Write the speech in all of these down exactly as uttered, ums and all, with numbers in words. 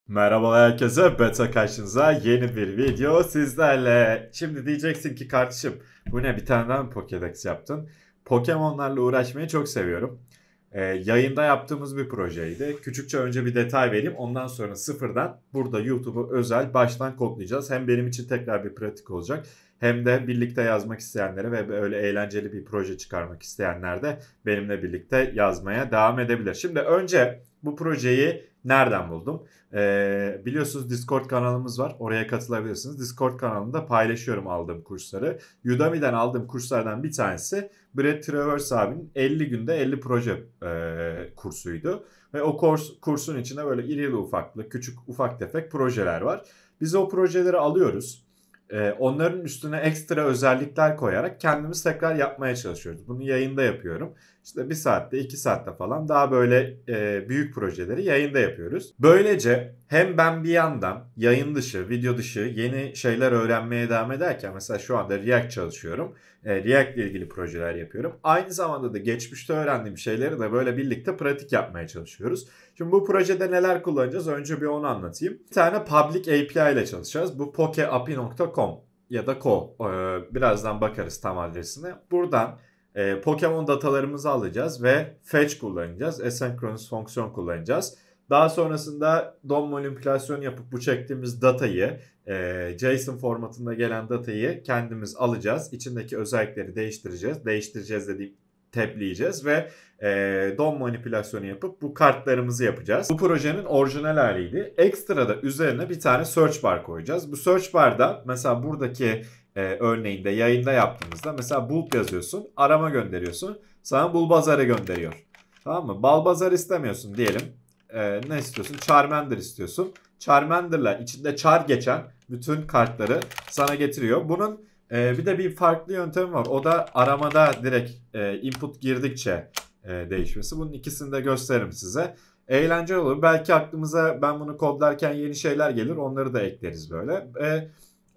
Merhaba herkese, Beta karşınıza yeni bir video sizlerle. Şimdi diyeceksin ki kardeşim bu ne, bir tane daha mı Pokédex yaptın? Pokemon'larla uğraşmayı çok seviyorum. Ee, yayında yaptığımız bir projeydi. Küçükçe önce bir detay vereyim, ondan sonra sıfırdan burada YouTube'u özel baştan kodlayacağız. Hem benim için tekrar bir pratik olacak, hem de birlikte yazmak isteyenlere ve böyle eğlenceli bir proje çıkarmak isteyenler de benimle birlikte yazmaya devam edebilir. Şimdi önce bu projeyi nereden buldum? Ee, biliyorsunuz Discord kanalımız var. Oraya katılabilirsiniz. Discord kanalında paylaşıyorum aldığım kursları. Udemy'den aldığım kurslardan bir tanesi Brett Travers abinin elli günde elli proje e, kursuydu. Ve o kurs, kursun içinde böyle irili ufaklı, küçük ufak tefek projeler var. Biz o projeleri alıyoruz. Ee, onların üstüne ekstra özellikler koyarak kendimiz tekrar yapmaya çalışıyoruz. Bunu yayında yapıyorum. İşte bir saatte, iki saatte falan daha böyle e, büyük projeleri yayında yapıyoruz. Böylece hem ben bir yandan yayın dışı, video dışı yeni şeyler öğrenmeye devam ederken, mesela şu anda React çalışıyorum. E, React ile ilgili projeler yapıyorum. Aynı zamanda da geçmişte öğrendiğim şeyleri de böyle birlikte pratik yapmaya çalışıyoruz. Şimdi bu projede neler kullanacağız? Önce bir onu anlatayım. Bir tane public A P I ile çalışacağız. Bu pokeapi nokta com ya da co. Ee, birazdan bakarız tam adresine. Buradan e, Pokemon datalarımızı alacağız ve fetch kullanacağız. Asynchronous fonksiyon kullanacağız. Daha sonrasında D O M manipülasyon yapıp bu çektiğimiz datayı, e, JSON formatında gelen datayı kendimiz alacağız. İçindeki özellikleri değiştireceğiz. Değiştireceğiz dediğim tableyeceğiz ve e, D O M manipülasyonu yapıp bu kartlarımızı yapacağız. Bu projenin orijinal haliydi. Ekstra da üzerine bir tane search bar koyacağız. Bu search barda mesela buradaki e, örneğinde yayında yaptığımızda mesela bulk yazıyorsun, arama gönderiyorsun, sana Bulbasaur'ı gönderiyor. Tamam mı? Balbazar istemiyorsun diyelim. E, ne istiyorsun? Charmander istiyorsun. Charmander'la içinde char geçen bütün kartları sana getiriyor. Bunun Ee, bir de bir farklı yöntem var. O da aramada direkt e, input girdikçe e, değişmesi. Bunun ikisini de gösteririm size. Eğlenceli olur. Belki aklımıza ben bunu kodlarken yeni şeyler gelir. Onları da ekleriz böyle. E,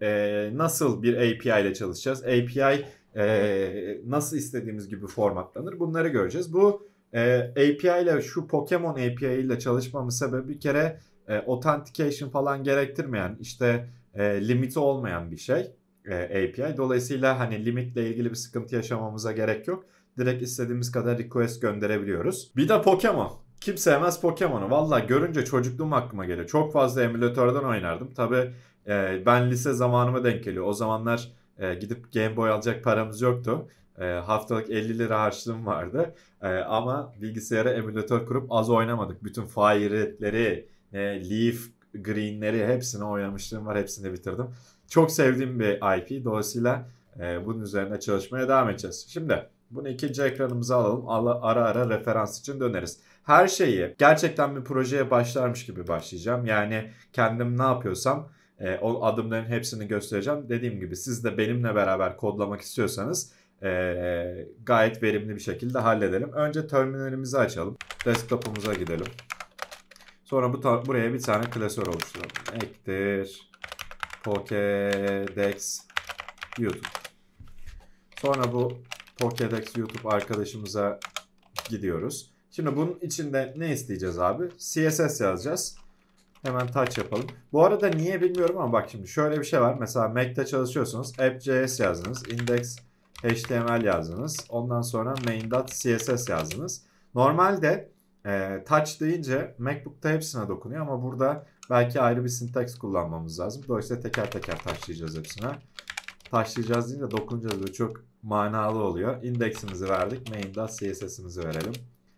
e, nasıl bir A P I ile çalışacağız? A P I e, nasıl istediğimiz gibi formatlanır? Bunları göreceğiz. Bu e, A P I ile, şu Pokemon A P I ile çalışmamın sebebi bir kere e, authentication falan gerektirmeyen, işte e, limiti olmayan bir şey. A P I. Dolayısıyla hani limitle ilgili bir sıkıntı yaşamamıza gerek yok. Direkt istediğimiz kadar request gönderebiliyoruz. Bir de Pokemon. Kim sevmez Pokemon'u? Valla görünce çocukluğum aklıma geliyor. Çok fazla emülatörden oynardım. Tabii e, ben lise zamanıma denk geliyor. O zamanlar e, gidip Game Boy alacak paramız yoktu. E, haftalık elli lira harçlığım vardı. E, ama bilgisayara emülatör kurup az oynamadık. Bütün Fire Red'leri, e, Leaf Green'leri hepsini oynamışlığım var. Hepsini bitirdim. Çok sevdiğim bir I P. Dolayısıyla e, bunun üzerine çalışmaya devam edeceğiz. Şimdi bunu ikinci ekranımıza alalım. Ara ara referans için döneriz. Her şeyi gerçekten bir projeye başlarmış gibi başlayacağım. Yani kendim ne yapıyorsam e, o adımların hepsini göstereceğim. Dediğim gibi siz de benimle beraber kodlamak istiyorsanız e, gayet verimli bir şekilde halledelim. Önce terminalimizi açalım. Desktop'umuza gidelim. Sonra bu buraya bir tane klasör oluşturalım. Ektir Pokédex YouTube. Sonra bu Pokédex YouTube arkadaşımıza gidiyoruz. Şimdi bunun içinde ne isteyeceğiz abi? C S S yazacağız. Hemen touch yapalım. Bu arada niye bilmiyorum ama bak şimdi şöyle bir şey var. Mesela Mac'te çalışıyorsunuz. app.js yazdınız. Index.html yazdınız. Ondan sonra main.css yazdınız. Normalde e, touch deyince MacBook'ta hepsine dokunuyor ama burada belki ayrı bir syntax kullanmamız lazım. Dolayısıyla teker teker taşlayacağız hepsine. Taşlayacağız değil de dokunacağız. Böyle çok manalı oluyor. Index'imizi verdik. Main.css'imizi verelim.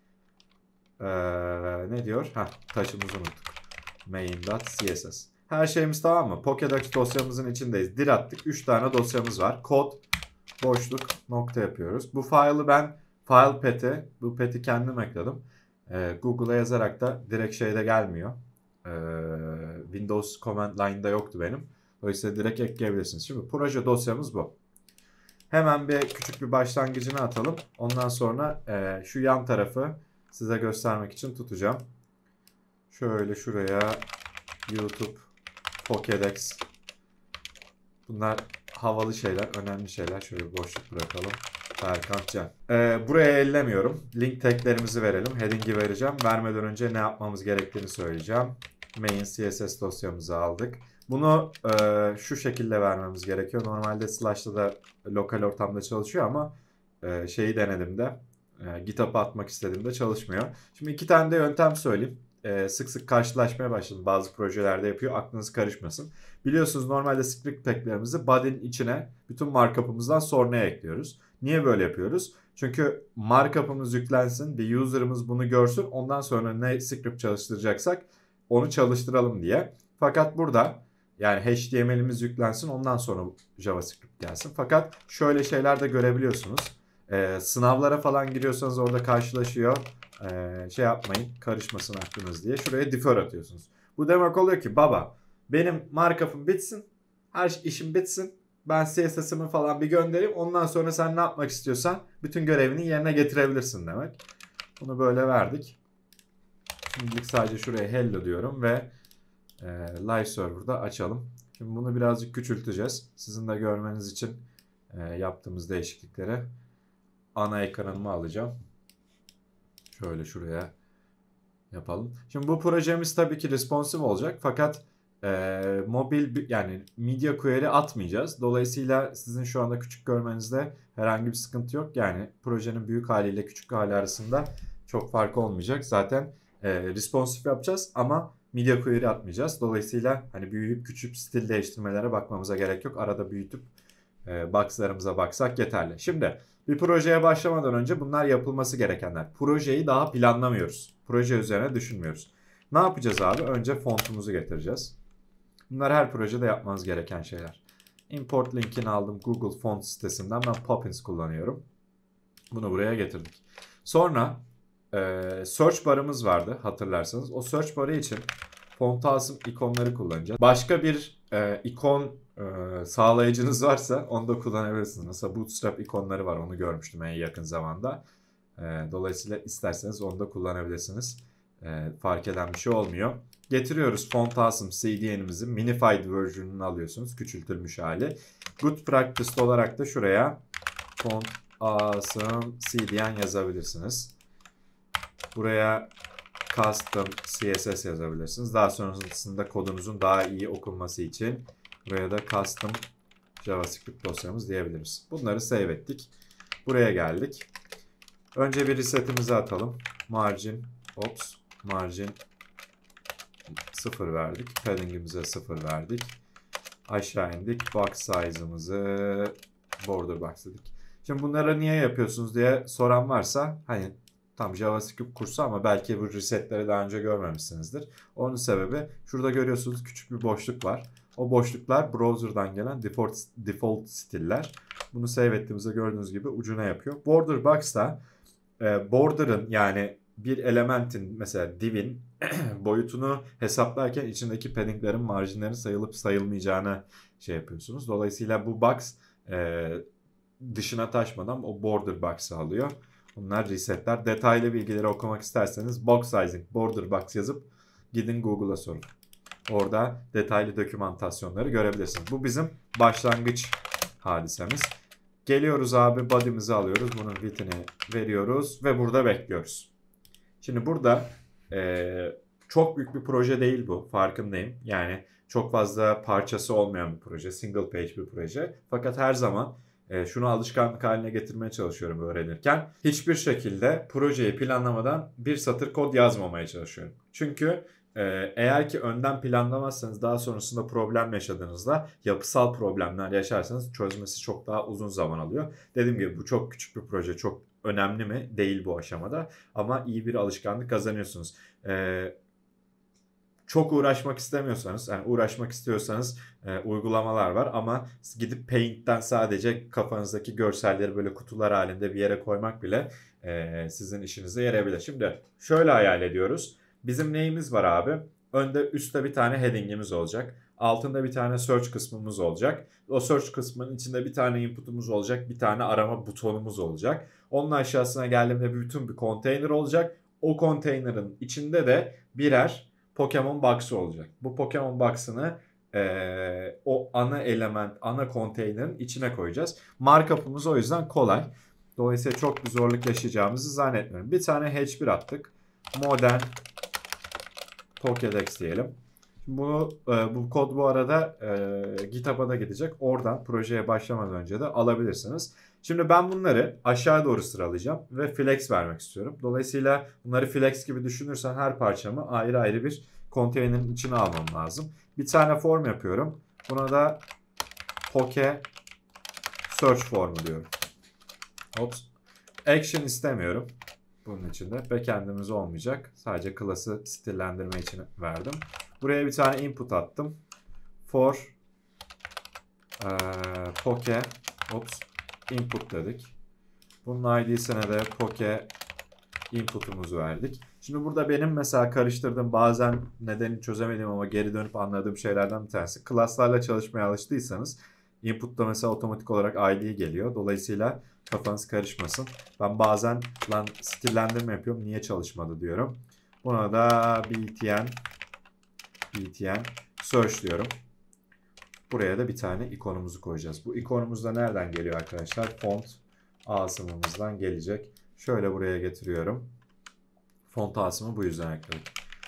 Ee, ne diyor? Heh, taşımızı unuttuk. Main.css. Her şeyimiz tamam mı? Pokédex dosyamızın içindeyiz. Dir attık. üç tane dosyamız var. Kod, boşluk, nokta yapıyoruz. Bu file'ı ben file path'e, bu path'i kendim ekledim. Ee, Google'a yazarak da direkt şeyde gelmiyor. Ee, Windows command line'da yoktu benim. Dolayısıyla direkt ekleyebilirsiniz. Şimdi proje dosyamız bu. Hemen bir küçük bir başlangıcını atalım. Ondan sonra e, şu yan tarafı size göstermek için tutacağım. Şöyle şuraya YouTube Pokédex. Bunlar havalı şeyler, önemli şeyler. Şöyle bir boşluk bırakalım. Erkan Can. Ee, buraya ellemiyorum. Link taglerimizi verelim. Heading'i vereceğim. Vermeden önce ne yapmamız gerektiğini söyleyeceğim. Main C S S dosyamızı aldık. Bunu e, şu şekilde vermemiz gerekiyor. Normalde Slash'ta da lokal ortamda çalışıyor ama e, şeyi denedim de e, GitHub'a atmak istediğimde çalışmıyor. Şimdi iki tane de yöntem söyleyeyim. E, sık sık karşılaşmaya başladım. Bazı projelerde yapıyor. Aklınız karışmasın. Biliyorsunuz normalde script pack'lerimizi body'nin içine bütün markup'ımızdan sonraya ekliyoruz. Niye böyle yapıyoruz? Çünkü markup'ımız yüklensin, bir user'ımız bunu görsün. Ondan sonra ne script çalıştıracaksak onu çalıştıralım diye. Fakat burada yani H T M L'imiz yüklensin, ondan sonra JavaScript gelsin. Fakat şöyle şeyler de görebiliyorsunuz. Ee, sınavlara falan giriyorsanız orada karşılaşıyor. Ee, şey yapmayın, karışmasın aklınız diye. Şuraya defer atıyorsunuz. Bu demek oluyor ki baba benim markup'ım bitsin, her işim bitsin. Ben C S S'imi falan bir göndereyim. Ondan sonra sen ne yapmak istiyorsan bütün görevini yerine getirebilirsin demek. Bunu böyle verdik. Şimdilik sadece şuraya hello diyorum ve e, live server'da açalım. Şimdi bunu birazcık küçülteceğiz. Sizin de görmeniz için e, yaptığımız değişiklikleri ana ekranıma alacağım. Şöyle şuraya yapalım. Şimdi bu projemiz tabii ki responsive olacak. Fakat e, mobil yani media query atmayacağız. Dolayısıyla sizin şu anda küçük görmenizde herhangi bir sıkıntı yok. Yani projenin büyük haliyle küçük hali arasında çok fark olmayacak. Zaten e, responsive yapacağız ama media query atmayacağız. Dolayısıyla hani büyüyüp küçük stil değiştirmelere bakmamıza gerek yok. Arada büyütüp e, box'larımıza baksak yeterli. Şimdi bir projeye başlamadan önce bunlar yapılması gerekenler. Projeyi daha planlamıyoruz. Proje üzerine düşünmüyoruz. Ne yapacağız abi? Önce fontumuzu getireceğiz. Bunlar her projede yapmanız gereken şeyler. Import linkini aldım Google Font sitesinden. Ben Poppins kullanıyorum. Bunu buraya getirdik. Sonra e, search barımız vardı hatırlarsanız. O search barı için Fontasm ikonları kullanacağız. Başka bir e, ikon e, sağlayıcınız varsa onu da kullanabilirsiniz. Mesela Bootstrap ikonları var. Onu görmüştüm en yakın zamanda. E, dolayısıyla isterseniz onu da kullanabilirsiniz. E, fark eden bir şey olmuyor. Getiriyoruz Fontasm C D N'imizin minified version'ını alıyorsunuz. Küçültülmüş hali. Good practice olarak da şuraya Fontasm C D N yazabilirsiniz. Buraya custom C S S yazabilirsiniz. Daha sonrasında kodunuzun daha iyi okunması için buraya da custom JavaScript dosyamız diyebiliriz. Bunları save ettik. Buraya geldik. Önce bir resetimizi atalım. Margin, ops, margin sıfır verdik. Padding'imize sıfır verdik. Aşağı indik. Box size'ımızı border box dedik. Şimdi bunları niye yapıyorsunuz diye soran varsa hani tam JavaScript kursu ama belki bu resetleri daha önce görmemişsinizdir. Onun sebebi şurada görüyorsunuz küçük bir boşluk var. O boşluklar browser'dan gelen default, default stiller. Bunu save ettiğimizde gördüğünüz gibi ucuna yapıyor. Border box da e, border'ın yani bir elementin mesela div'in boyutunu hesaplarken içindeki paddinglerin marjinlerin sayılıp sayılmayacağını şey yapıyorsunuz. Dolayısıyla bu box e, dışına taşmadan o border box'ı alıyor. Bunlar resetler. Detaylı bilgileri okumak isterseniz box sizing, border box yazıp gidin Google'a sorun. Orada detaylı dokümantasyonları görebilirsiniz. Bu bizim başlangıç hadisemiz. Geliyoruz abi body'mizi alıyoruz. Bunun width'ini veriyoruz ve burada bekliyoruz. Şimdi burada e, çok büyük bir proje değil bu. Farkındayım. Yani çok fazla parçası olmayan bir proje. Single page bir proje. Fakat her zaman e, şunu alışkanlık haline getirmeye çalışıyorum öğrenirken. Hiçbir şekilde projeyi planlamadan bir satır kod yazmamaya çalışıyorum. Çünkü e, eğer ki önden planlamazsanız daha sonrasında problem yaşadığınızda yapısal problemler yaşarsanız çözmesi çok daha uzun zaman alıyor. Dediğim gibi bu çok küçük bir proje. Çok önemli mi? Değil bu aşamada. Ama iyi bir alışkanlık kazanıyorsunuz. Ee, çok uğraşmak istemiyorsanız, yani uğraşmak istiyorsanız e, uygulamalar var ama gidip Paint'ten sadece kafanızdaki görselleri böyle kutular halinde bir yere koymak bile e, sizin işinize yarayabilir. Şimdi şöyle hayal ediyoruz. Bizim neyimiz var abi? Önde üstte bir tane heading'imiz olacak. Altında bir tane search kısmımız olacak. O search kısmının içinde bir tane input'umuz olacak. Bir tane arama butonumuz olacak. Onun aşağısına geldiğimde bütün bir konteyner olacak. O konteynerin içinde de birer Pokemon box'ı olacak. Bu Pokemon box'ını ee, o ana element, ana konteynerin içine koyacağız. Markup'ımız o yüzden kolay. Dolayısıyla çok bir zorluk yaşayacağımızı zannetmiyorum. Bir tane H bir attık. Modern Pokédex diyelim. Şimdi bunu e, bu kod bu arada e, GitHub'a da gidecek. Oradan projeye başlamadan önce de alabilirsiniz. Şimdi ben bunları aşağı doğru sıralayacağım ve flex vermek istiyorum. Dolayısıyla bunları flex gibi düşünürsen her parçamı ayrı ayrı bir konteynerin içine almam lazım. Bir tane form yapıyorum. Buna da poke search formu diyorum. Ops. Action istemiyorum. Bunun içinde backend'imiz olmayacak. Sadece class'ı stillendirme için verdim. Buraya bir tane input attım. For e, poke ops, input dedik. Bunun I D'sine de poke input'umuzu verdik. Şimdi burada benim mesela karıştırdığım, bazen nedenini çözemedim ama geri dönüp anladığım şeylerden bir tanesi. Class'larla çalışmaya alıştıysanız input'ta mesela otomatik olarak I D geliyor. Dolayısıyla kafanız karışmasın. Ben bazen lan stillendirme yapıyorum, niye çalışmadı diyorum. Buna da btn btn search diyorum. Buraya da bir tane ikonumuzu koyacağız. Bu ikonumuz da nereden geliyor arkadaşlar? Font asımımızdan gelecek. Şöyle buraya getiriyorum. Font asımı bu yüzden ekledik.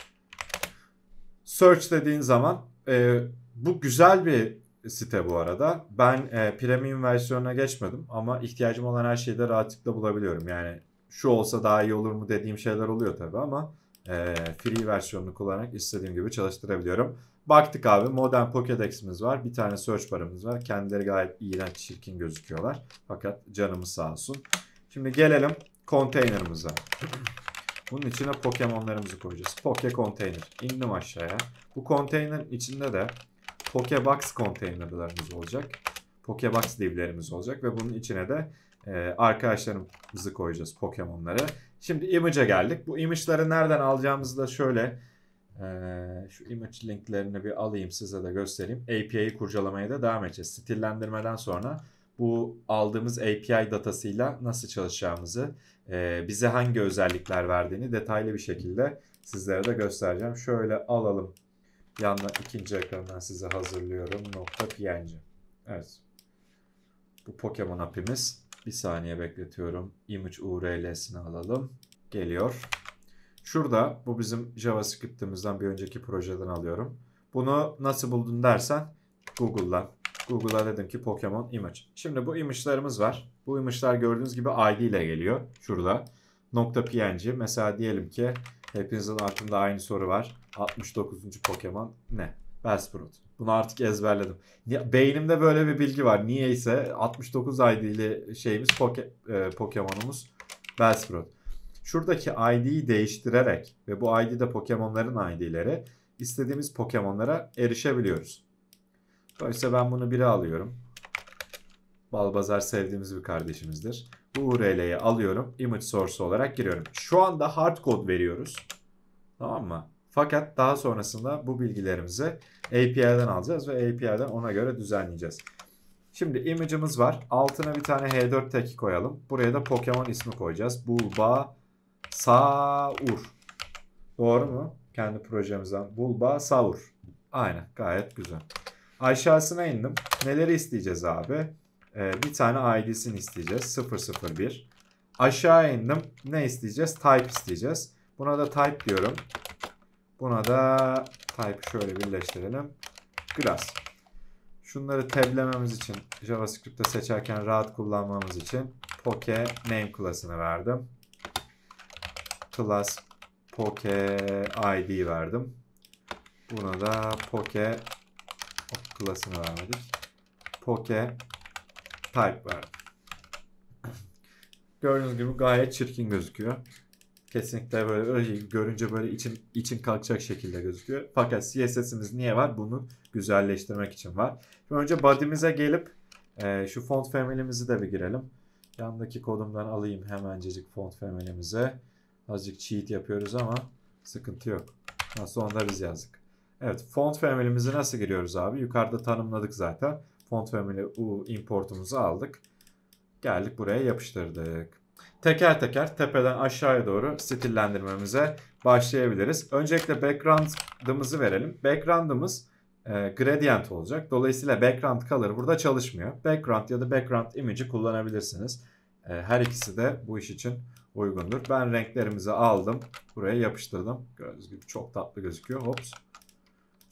Search dediğin zaman e, bu güzel bir site bu arada. Ben e, premium versiyonuna geçmedim ama ihtiyacım olan her şeyi de rahatlıkla bulabiliyorum. Yani şu olsa daha iyi olur mu dediğim şeyler oluyor tabii ama e, free versiyonunu kullanarak istediğim gibi çalıştırabiliyorum. Baktık abi, modern Pokédex'imiz var. Bir tane search barımız var. Kendileri gayet iğrenç, çirkin gözüküyorlar. Fakat canımız sağ olsun. Şimdi gelelim konteynerimize. Bunun içine Pokemon'larımızı koyacağız. Poke Container. İndim aşağıya. Bu konteynerin içinde de Pokebox konteynerlarımız olacak. Pokebox divlerimiz olacak ve bunun içine de e, arkadaşlarımızı koyacağız, Pokemon'ları. Şimdi image'e geldik. Bu image'ları nereden alacağımızı da şöyle e, şu image linklerini bir alayım, size de göstereyim. A P I'yi kurcalamaya da devam edeceğiz. Stillendirmeden sonra bu aldığımız A P I datasıyla nasıl çalışacağımızı, e, bize hangi özellikler verdiğini detaylı bir şekilde sizlere de göstereceğim. Şöyle alalım. Yandan ikinci ekrandan size hazırlıyorum. .png. Evet. Bu Pokemon app'imiz. Bir saniye bekletiyorum. Image U R L'sini alalım. Geliyor. Şurada bu bizim JavaScript'imizden bir önceki projeden alıyorum. Bunu nasıl buldun dersen Google'dan. Google'a dedim ki Pokemon image. Şimdi bu image'larımız var. Bu image'lar gördüğünüz gibi I D ile geliyor. Şurada. .png. Mesela diyelim ki hepinizin aklında aynı soru var. altmış dokuzuncu Pokemon ne? Bellsprout. Bunu artık ezberledim. Beynimde böyle bir bilgi var. Niyeyse altmış dokuz I D'li şeyimiz Poke, e, Pokemon'umuz Bellsprout. Şuradaki I D'yi değiştirerek ve bu I D'de Pokemon'ların I D'leri, istediğimiz Pokemon'lara erişebiliyoruz. Dolayısıyla ben bunu bire alıyorum. Balbazar sevdiğimiz bir kardeşimizdir. Bu U R L'yi alıyorum. Image source olarak giriyorum. Şu anda hardcode veriyoruz. Tamam mı? Fakat daha sonrasında bu bilgilerimizi A P I'den alacağız ve A P I'den ona göre düzenleyeceğiz. Şimdi image'ımız var. Altına bir tane H dört tag koyalım. Buraya da Pokemon ismi koyacağız. Bulbasaur. Doğru mu? Kendi projemizden. Bulbasaur. Aynen. Gayet güzel. Aşağısına indim. Neleri isteyeceğiz abi? Ee, bir tane I D'sini isteyeceğiz. sıfır sıfır bir. Aşağı indim. Ne isteyeceğiz? Type isteyeceğiz. Buna da type diyorum. Buna da type şöyle birleştirelim. Glass. Şunları tablememiz için, JavaScript'te seçerken rahat kullanmamız için Poke name class'ını verdim. Class Poke I D verdim. Buna da Poke class'ını vermedik. Poke type verdim. Gördüğünüz gibi gayet çirkin gözüküyor. Kesinlikle böyle, öyle görünce böyle için için kalkacak şekilde gözüküyor. Fakat C S S'imiz niye var? Bunu güzelleştirmek için var. Şimdi önce body'mize gelip e, şu font family'mizi de bir girelim. Yandaki kodumdan alayım hemencecik font family'mize. Azıcık cheat yapıyoruz ama sıkıntı yok. Nasıl onda biz yazdık. Evet, font family'mizi nasıl giriyoruz abi? Yukarıda tanımladık zaten. Font family U importumuzu aldık. Geldik buraya yapıştırdık. Teker teker tepeden aşağıya doğru stillendirmemize başlayabiliriz. Öncelikle background'ımızı verelim. Background'ımız e, gradient olacak. Dolayısıyla background color burada çalışmıyor. Background ya da background image'i kullanabilirsiniz. E, her ikisi de bu iş için uygundur. Ben renklerimizi aldım. Buraya yapıştırdım. Gördüğünüz gibi çok tatlı gözüküyor. Hops.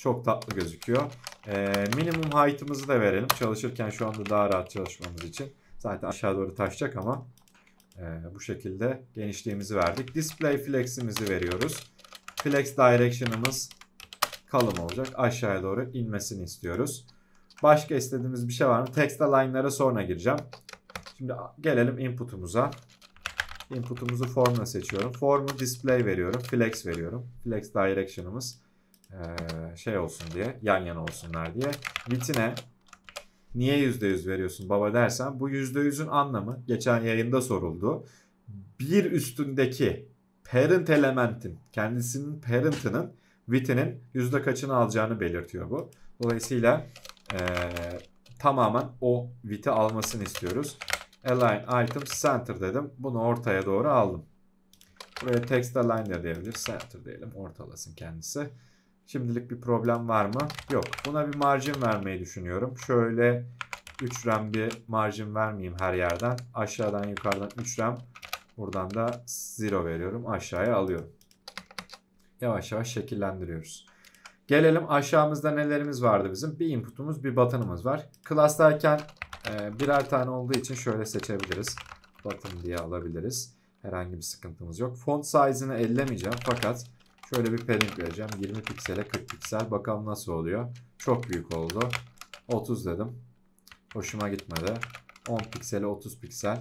Çok tatlı gözüküyor. Ee, minimum height'ımızı da verelim. Çalışırken şu anda daha rahat çalışmamız için. Zaten aşağı doğru taşacak ama e, bu şekilde genişliğimizi verdik. Display flex'imizi veriyoruz. Flex direction'ımız kalın olacak. Aşağıya doğru inmesini istiyoruz. Başka istediğimiz bir şey var mı? Text align'lara sonra gireceğim. Şimdi gelelim input'umuza. Input'umuzu formla seçiyorum. Form'u display veriyorum. Flex veriyorum. Flex direction'ımız ee, şey olsun diye, yan yana olsunlar diye. Width'ine niye yüzde yüz veriyorsun baba dersen, bu yüzde yüzün anlamı geçen yayında soruldu. Bir üstündeki parent elementin, kendisinin parent'ının width'inin yüzde kaçını alacağını belirtiyor bu. Dolayısıyla ee, tamamen o width'i almasını istiyoruz. Align item center dedim. Bunu ortaya doğru aldım. Buraya text align de diyebilir. Center diyelim. Ortalasın kendisi. Şimdilik bir problem var mı? Yok. Buna bir margin vermeyi düşünüyorum. Şöyle üç rem bir margin vermeyeyim her yerden. Aşağıdan yukarıdan üç rem. Buradan da zero veriyorum. Aşağıya alıyorum. Yavaş yavaş şekillendiriyoruz. Gelelim aşağımızda nelerimiz vardı bizim? Bir input'umuz, bir button'ımız var. Class derken e, birer tane olduğu için şöyle seçebiliriz. Button diye alabiliriz. Herhangi bir sıkıntımız yok. Font size'ını ellemeyeceğim fakat şöyle bir padding vereceğim. yirmi piksele kırk piksel. Bakalım nasıl oluyor. Çok büyük oldu. otuz dedim. Hoşuma gitmedi. on piksele otuz piksel.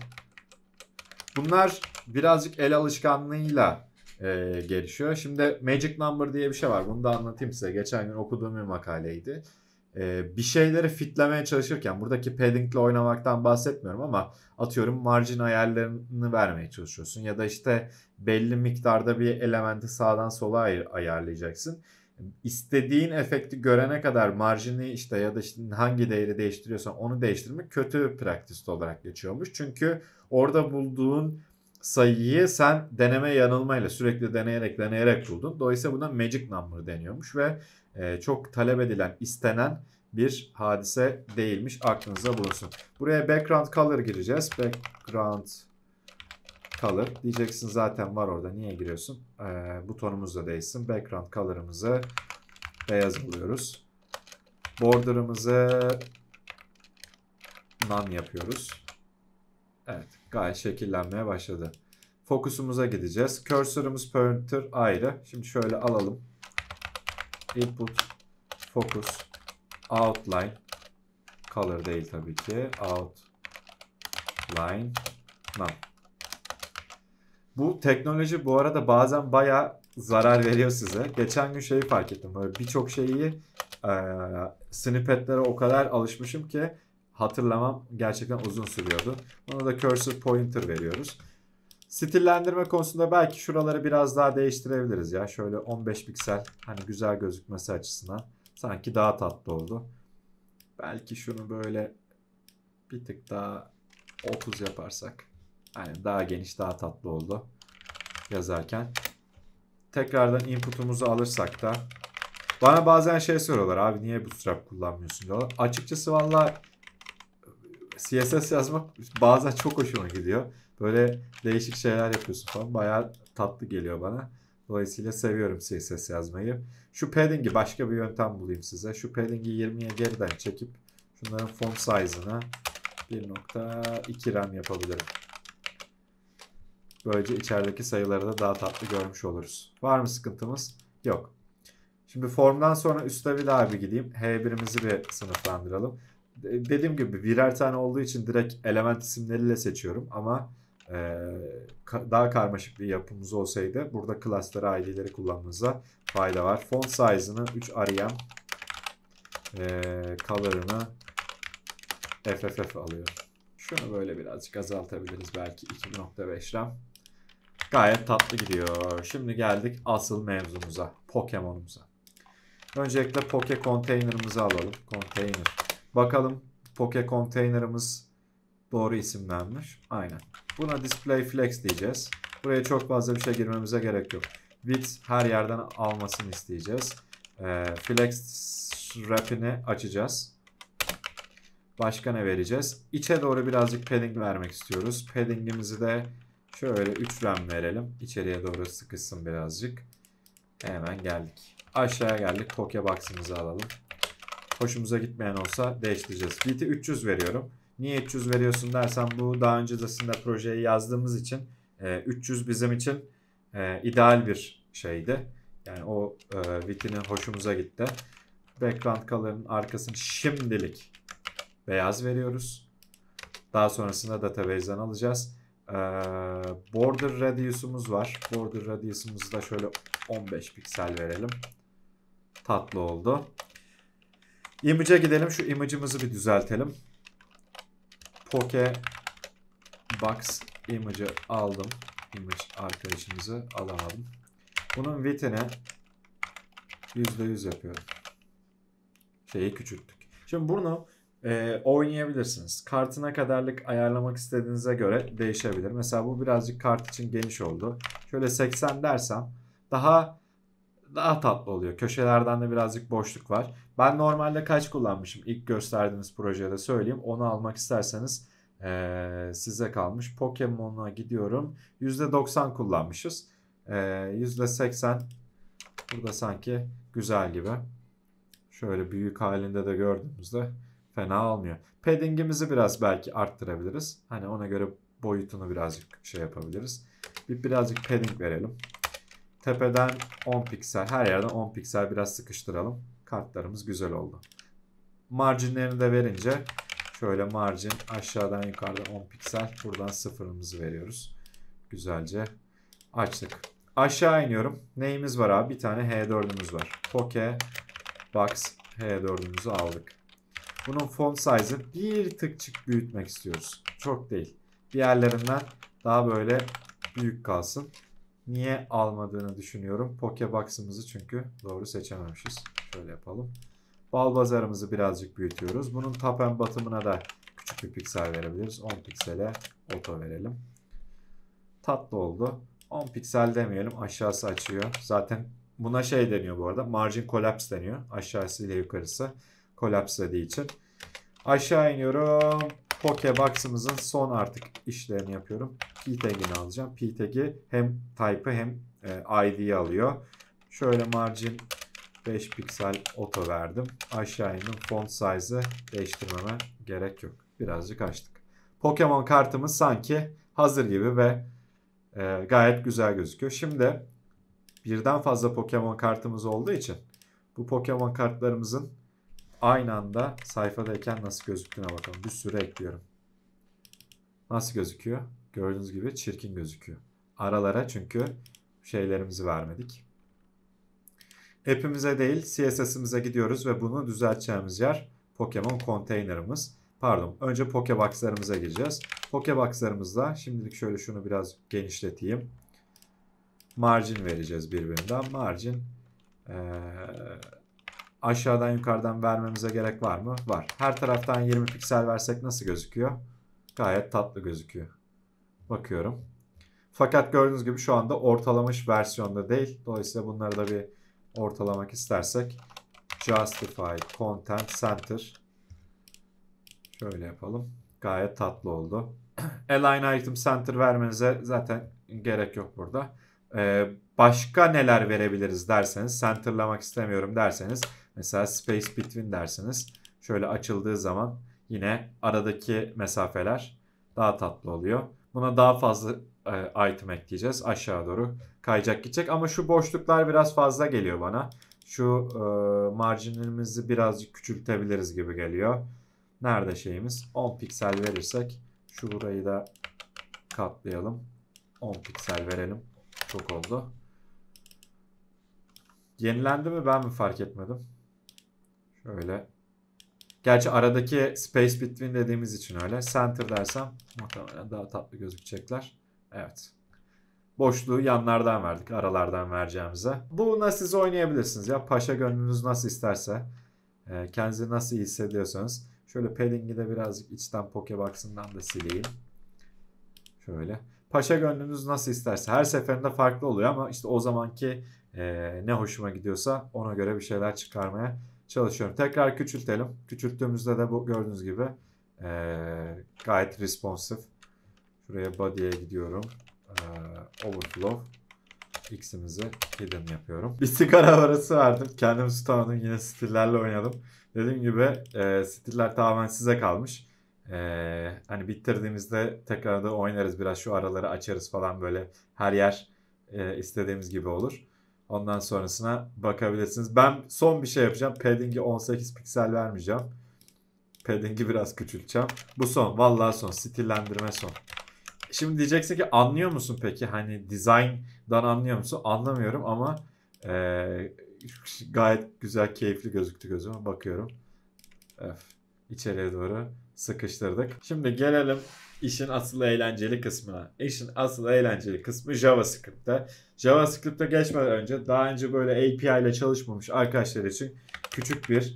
Bunlar birazcık el alışkanlığıyla e, gelişiyor. Şimdi Magic Number diye bir şey var. Bunu da anlatayım size. Geçen gün okuduğum bir makaleydi. E, bir şeyleri fitlemeye çalışırken, buradaki paddingle oynamaktan bahsetmiyorum ama atıyorum margin ayarlarını vermeye çalışıyorsun. Ya da işte belli miktarda bir elementi sağdan sola ay- ayarlayacaksın. İstediğin efekti görene kadar marjini işte ya da işte hangi değeri değiştiriyorsan onu değiştirmek kötü praktist olarak geçiyormuş. Çünkü orada bulduğun sayıyı sen deneme yanılmayla sürekli deneyerek deneyerek buldun. Dolayısıyla buna magic number deniyormuş ve e, çok talep edilen, istenen bir hadise değilmiş. Aklınızda bulunsun. Buraya background color gireceğiz. Background color diyeceksin, zaten var orada. Niye giriyorsun? Ee, butonumuz da değişsin. Background color'ımızı beyaz buluyoruz. Border'ımızı none yapıyoruz. Evet, gayet şekillenmeye başladı. Fokusumuza gideceğiz. Cursor'ımız pointer ayrı. Şimdi şöyle alalım. Input, focus, outline, color değil tabii ki. Outline, none. Bu teknoloji bu arada bazen bayağı zarar veriyor size. Geçen gün şeyi fark ettim. Böyle birçok şeyi e, snippetlere o kadar alışmışım ki hatırlamam gerçekten uzun sürüyordu. Ona da cursor pointer veriyoruz. Stillendirme konusunda belki şuraları biraz daha değiştirebiliriz ya. Şöyle on beş piksel, hani güzel gözükmesi açısından sanki daha tatlı oldu. Belki şunu böyle bir tık daha otuz yaparsak. Yani daha geniş, daha tatlı oldu yazarken. Tekrardan input'umuzu alırsak da bana bazen şey soruyorlar, abi niye Bootstrap kullanmıyorsun diyorlar. Açıkçası valla C S S yazmak bazen çok hoşuma gidiyor. Böyle değişik şeyler yapıyorsun falan. Bayağı tatlı geliyor bana. Dolayısıyla seviyorum C S S yazmayı. Şu padding'i başka bir yöntem bulayım size. Şu padding'i yirmiye geriden çekip şunların font size'ını bir nokta iki rem yapabilirim. Böylece içerideki sayıları da daha tatlı görmüş oluruz. Var mı sıkıntımız? Yok. Şimdi formdan sonra üstte bir daha bir gideyim. H bir'imizi bir sınıflandıralım. Dediğim gibi birer tane olduğu için direkt element isimleriyle seçiyorum. Ama e, daha karmaşık bir yapımız olsaydı burada class'ları, I D'leri kullanmanıza fayda var. Font size'ını üç rem, e, color'ını F F F alıyorum. Şunu böyle birazcık azaltabiliriz. Belki iki nokta beş rem. Gayet tatlı gidiyor. Şimdi geldik asıl mevzumuza. Pokemon'umuza. Öncelikle Poke Container'ımızı alalım. Container. Bakalım Poke Container'ımız doğru isimlenmiş. Aynen. Buna Display Flex diyeceğiz. Buraya çok fazla bir şey girmemize gerek yok. Width her yerden almasını isteyeceğiz. Ee, Flex Wrap'ini açacağız. Başka ne vereceğiz? İçe doğru birazcık padding vermek istiyoruz. Padding'imizi de şöyle üç rem verelim. İçeriye doğru sıkışsın birazcık. Hemen geldik. Aşağıya geldik. Pokebox'ımızı alalım. Hoşumuza gitmeyen olsa değiştireceğiz. Bit'i üç yüz veriyorum. Niye üç yüz veriyorsun dersen, bu daha öncesinde projeyi yazdığımız için e, üç yüz bizim için e, ideal bir şeydi. Yani o e, vitini hoşumuza gitti. Background color'ın arkasını şimdilik beyaz veriyoruz. Daha sonrasında database'den alacağız. Ee, border radius'umuz var. Border radius'umuzu da şöyle on beş piksel verelim. Tatlı oldu. Image'e gidelim. Şu image'ımızı bir düzeltelim. Pokebox image'ı aldım. Image arkadaşımızı alamadım. Bunun width'ini yüzde yüz yapıyorum. Şeyi küçülttük. Şimdi bunu e, oynayabilirsiniz. Kartına kadarlık ayarlamak istediğinize göre değişebilir. Mesela bu birazcık kart için geniş oldu. Şöyle seksen dersem daha daha tatlı oluyor. Köşelerden de birazcık boşluk var. Ben normalde kaç kullanmışım? İlk gösterdiğimiz projede söyleyeyim. Onu almak isterseniz e, size kalmış. Pokemon'a gidiyorum. yüzde doksan kullanmışız. E, yüzde seksen burada sanki güzel gibi. Şöyle büyük halinde de gördüğümüzde fena olmuyor. Padding'imizi biraz belki arttırabiliriz. Hani ona göre boyutunu birazcık şey yapabiliriz. Bir birazcık padding verelim. Tepeden on piksel, her yerden on piksel biraz sıkıştıralım. Kartlarımız güzel oldu. Marginlerini de verince şöyle margin aşağıdan yukarıdan on piksel, buradan sıfırımızı veriyoruz. Güzelce açtık. Aşağı iniyorum. Neyimiz var abi? Bir tane H dördümüz var. Pokebox H dördümüzü aldık. Bunun font size'ı bir tıkçık büyütmek istiyoruz. Çok değil. Diğerlerinden daha böyle büyük kalsın. Niye almadığını düşünüyorum. Pokebox'ımızı çünkü doğru seçememişiz. Şöyle yapalım. Balbazarımızı birazcık büyütüyoruz. Bunun top and bottom'ına da küçük bir piksel verebiliriz. on piksele auto verelim. Tatlı oldu. on piksel demeyelim. Aşağısı açıyor. Zaten buna şey deniyor bu arada. Margin collapse deniyor. Aşağısı ile yukarısı collapse dediği için. Aşağı iniyorum. Pokebox'ımızın son artık işlerini yapıyorum. P tag'ini alacağım. P tag'i hem type'ı hem e, I D'yi alıyor. Şöyle margin beş piksel auto verdim. Aşağı indim. Font size'ı değiştirmeme gerek yok. Birazcık açtık. Pokemon kartımız sanki hazır gibi ve e, gayet güzel gözüküyor. Şimdi birden fazla Pokemon kartımız olduğu için bu Pokemon kartlarımızın aynı anda sayfadayken nasıl gözüktüğüne bakalım. Bir sürü ekliyorum. Nasıl gözüküyor? Gördüğünüz gibi çirkin gözüküyor. Aralara çünkü şeylerimizi vermedik. App'imize değil C S S'imize gidiyoruz ve bunu düzelteceğimiz yer Pokemon Container'ımız. Pardon, önce Pokebox'larımıza gireceğiz. Pokebox'larımızda şimdilik şöyle şunu biraz genişleteyim. Margin vereceğiz birbirinden. Margin ee, aşağıdan yukarıdan vermemize gerek var mı? Var. Her taraftan yirmi piksel versek nasıl gözüküyor? Gayet tatlı gözüküyor. Bakıyorum. Fakat gördüğünüz gibi şu anda ortalamış versiyonda değil. Dolayısıyla bunları da bir ortalamak istersek Justify Content Center şöyle yapalım. Gayet tatlı oldu. Align Item Center vermenize zaten gerek yok burada. Ee, başka neler verebiliriz derseniz, centerlamak istemiyorum derseniz mesela Space Between dersiniz. Şöyle açıldığı zaman yine aradaki mesafeler daha tatlı oluyor. Buna daha fazla e, item ekleyeceğiz. Aşağı doğru kayacak gidecek. Ama şu boşluklar biraz fazla geliyor bana. Şu e, marjinimizi birazcık küçültebiliriz gibi geliyor. Nerede şeyimiz? on piksel verirsek şu burayı da katlayalım. on piksel verelim. Çok oldu. Yenilendi mi ben mi fark etmedim. Şöyle. Gerçi aradaki space between dediğimiz için öyle. Center dersem muhtemelen daha tatlı gözükecekler. Evet. Boşluğu yanlardan verdik. Aralardan vereceğimize. Bununla siz oynayabilirsiniz ya. Paşa gönlünüz nasıl isterse. Kendinizi nasıl iyi hissediyorsanız. Şöyle padding'i de birazcık içten Pokebox'ından da sileyim. Şöyle. Paşa gönlünüz nasıl isterse. Her seferinde farklı oluyor ama işte o zamanki e, ne hoşuma gidiyorsa ona göre bir şeyler çıkarmaya çalışıyorum. Tekrar küçültelim. Küçülttüğümüzde de bu gördüğünüz gibi e, gayet responsive. Şuraya body'ye gidiyorum. E, overflow. X'imizi hidden yapıyorum. Bir sigara arası verdim. Kendim tutamadım. Yine stillerle oynadım. Dediğim gibi e, stiller tamamen size kalmış. E, hani bitirdiğimizde tekrar da oynarız. Biraz şu araları açarız falan böyle. Her yer e, istediğimiz gibi olur. Ondan sonrasına bakabilirsiniz. Ben son bir şey yapacağım. Padding'i on sekiz piksel vermeyeceğim. Padding'i biraz küçülteceğim. Bu son. Vallahi son. Stillendirme son. Şimdi diyeceksin ki anlıyor musun peki? Hani design'dan anlıyor musun? Anlamıyorum ama e, gayet güzel, keyifli gözüktü gözüme. Bakıyorum. Öf. İçeriye doğru sıkıştırdık. Şimdi gelelim işin asıl eğlenceli kısmına. İşin asıl eğlenceli kısmı JavaScript'te. JavaScript'te geçmeden önce daha önce böyle A P I ile çalışmamış arkadaşlar için küçük bir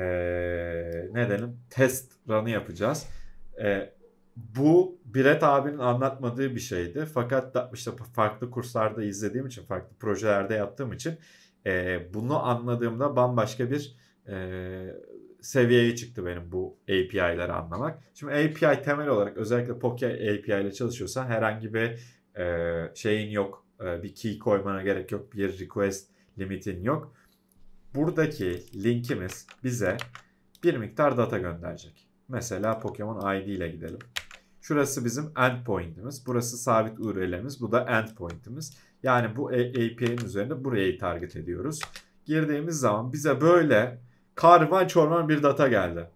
ee, ne diyelim test run'ı yapacağız. E, bu Biret abinin anlatmadığı bir şeydi. Fakat da işte farklı kurslarda izlediğim için, farklı projelerde yaptığım için e, bunu anladığımda bambaşka bir e, seviyeye çıktı benim bu A P I'leri anlamak. Şimdi A P I temel olarak özellikle Poke A P I ile çalışıyorsan herhangi bir e, şeyin yok. E, bir key koymana gerek yok. Bir request limitin yok. Buradaki linkimiz bize bir miktar data gönderecek. Mesela Pokemon I D ile gidelim. Şurası bizim endpoint'imiz. Burası sabit U R L'imiz. Bu da endpoint'imiz. Yani bu A P I'nin üzerinde burayı target ediyoruz. Girdiğimiz zaman bize böyle karman çorman bir data geldi.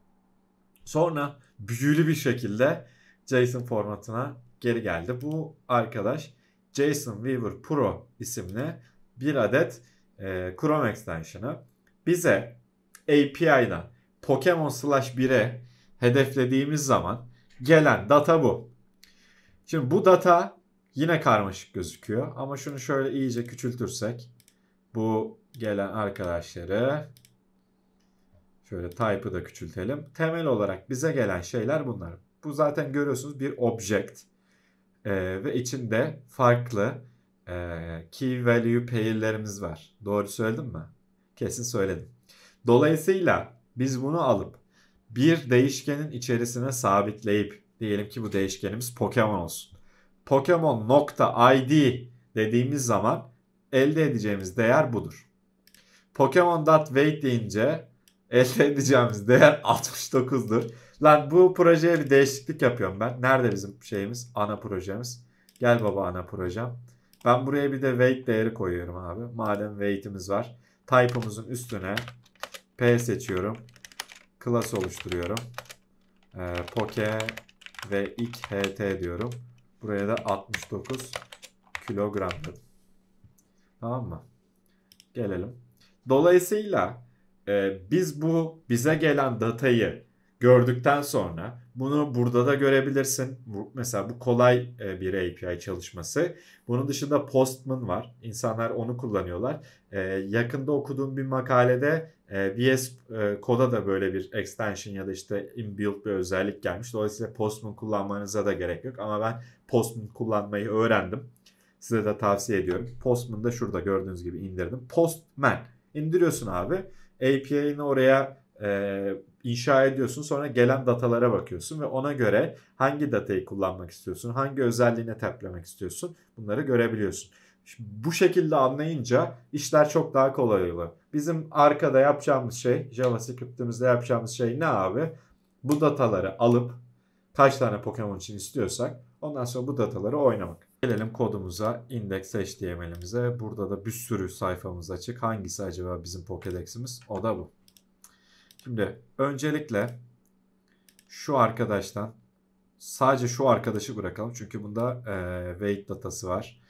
Sonra büyülü bir şekilde JSON formatına geri geldi. Bu arkadaş JSON Weaver Pro isimli bir adet e, Chrome extension'ı bize A P I'dan Pokemon slash bire hedeflediğimiz zaman gelen data bu. Şimdi bu data yine karmaşık gözüküyor ama şunu şöyle iyice küçültürsek bu gelen arkadaşları şöyle type'ı da küçültelim. Temel olarak bize gelen şeyler bunlar. Bu zaten görüyorsunuz bir object ee, ve içinde farklı e, key value pair'lerimiz var. Doğru söyledim mi? Kesin söyledim. Dolayısıyla biz bunu alıp bir değişkenin içerisine sabitleyip diyelim ki bu değişkenimiz Pokemon olsun. Pokemon nokta I D dediğimiz zaman elde edeceğimiz değer budur. Pokemon.weight deyince elde edeceğimiz değer altmış dokuzdur. Lan bu projeye bir değişiklik yapıyorum ben. Nerede bizim şeyimiz? Ana projemiz. Gel baba ana projem. Ben buraya bir de weight değeri koyuyorum abi. Madem weight'imiz var. Type'ımızın üstüne P seçiyorum. Class oluşturuyorum. Ee, Poke ve ilk H T diyorum. Buraya da altmış dokuz kilogram dedim. Tamam mı? Gelelim. Dolayısıyla e, biz bu bize gelen datayı gördükten sonra bunu burada da görebilirsin. Bu, mesela bu kolay e, bir A P I çalışması. Bunun dışında Postman var. İnsanlar onu kullanıyorlar. E, yakında okuduğum bir makalede e, V S e, Code'a da böyle bir extension ya da işte inbuilt bir özellik gelmiş. Dolayısıyla Postman kullanmanıza da gerek yok. Ama ben Postman kullanmayı öğrendim. Size de tavsiye ediyorum. Postman'ı da şurada gördüğünüz gibi indirdim. Postman. İndiriyorsun abi. A P I'ni oraya e, inşa ediyorsun. Sonra gelen datalara bakıyorsun ve ona göre hangi datayı kullanmak istiyorsun, hangi özelliğine taplemek istiyorsun bunları görebiliyorsun. Şimdi bu şekilde anlayınca işler çok daha kolay oluyor. Bizim arkada yapacağımız şey, JavaScript'imizde yapacağımız şey ne abi? Bu dataları alıp kaç tane Pokemon için istiyorsak ondan sonra bu dataları oynamak. Gelelim kodumuza, index.html'imize. Burada da bir sürü sayfamız açık. Hangisi acaba bizim Pokédex'imiz? O da bu. Şimdi öncelikle şu arkadaştan sadece şu arkadaşı bırakalım. Çünkü bunda e, weight datası var.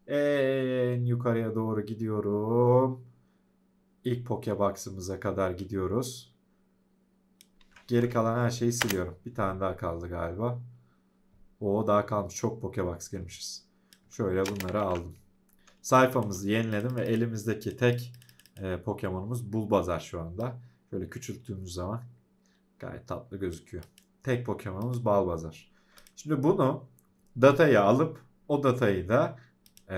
En yukarıya doğru gidiyorum. İlk Pokebox'ımıza kadar gidiyoruz. Geri kalan her şeyi siliyorum. Bir tane daha kaldı galiba. O daha kalmış. Çok Pokebox girmişiz. Şöyle bunları aldım. Sayfamızı yeniledim ve elimizdeki tek e, Pokemon'umuz Bulbazar şu anda. Şöyle küçülttüğümüz zaman gayet tatlı gözüküyor. Tek Pokemon'umuz Balbazar. Şimdi bunu datayı alıp o datayı da e,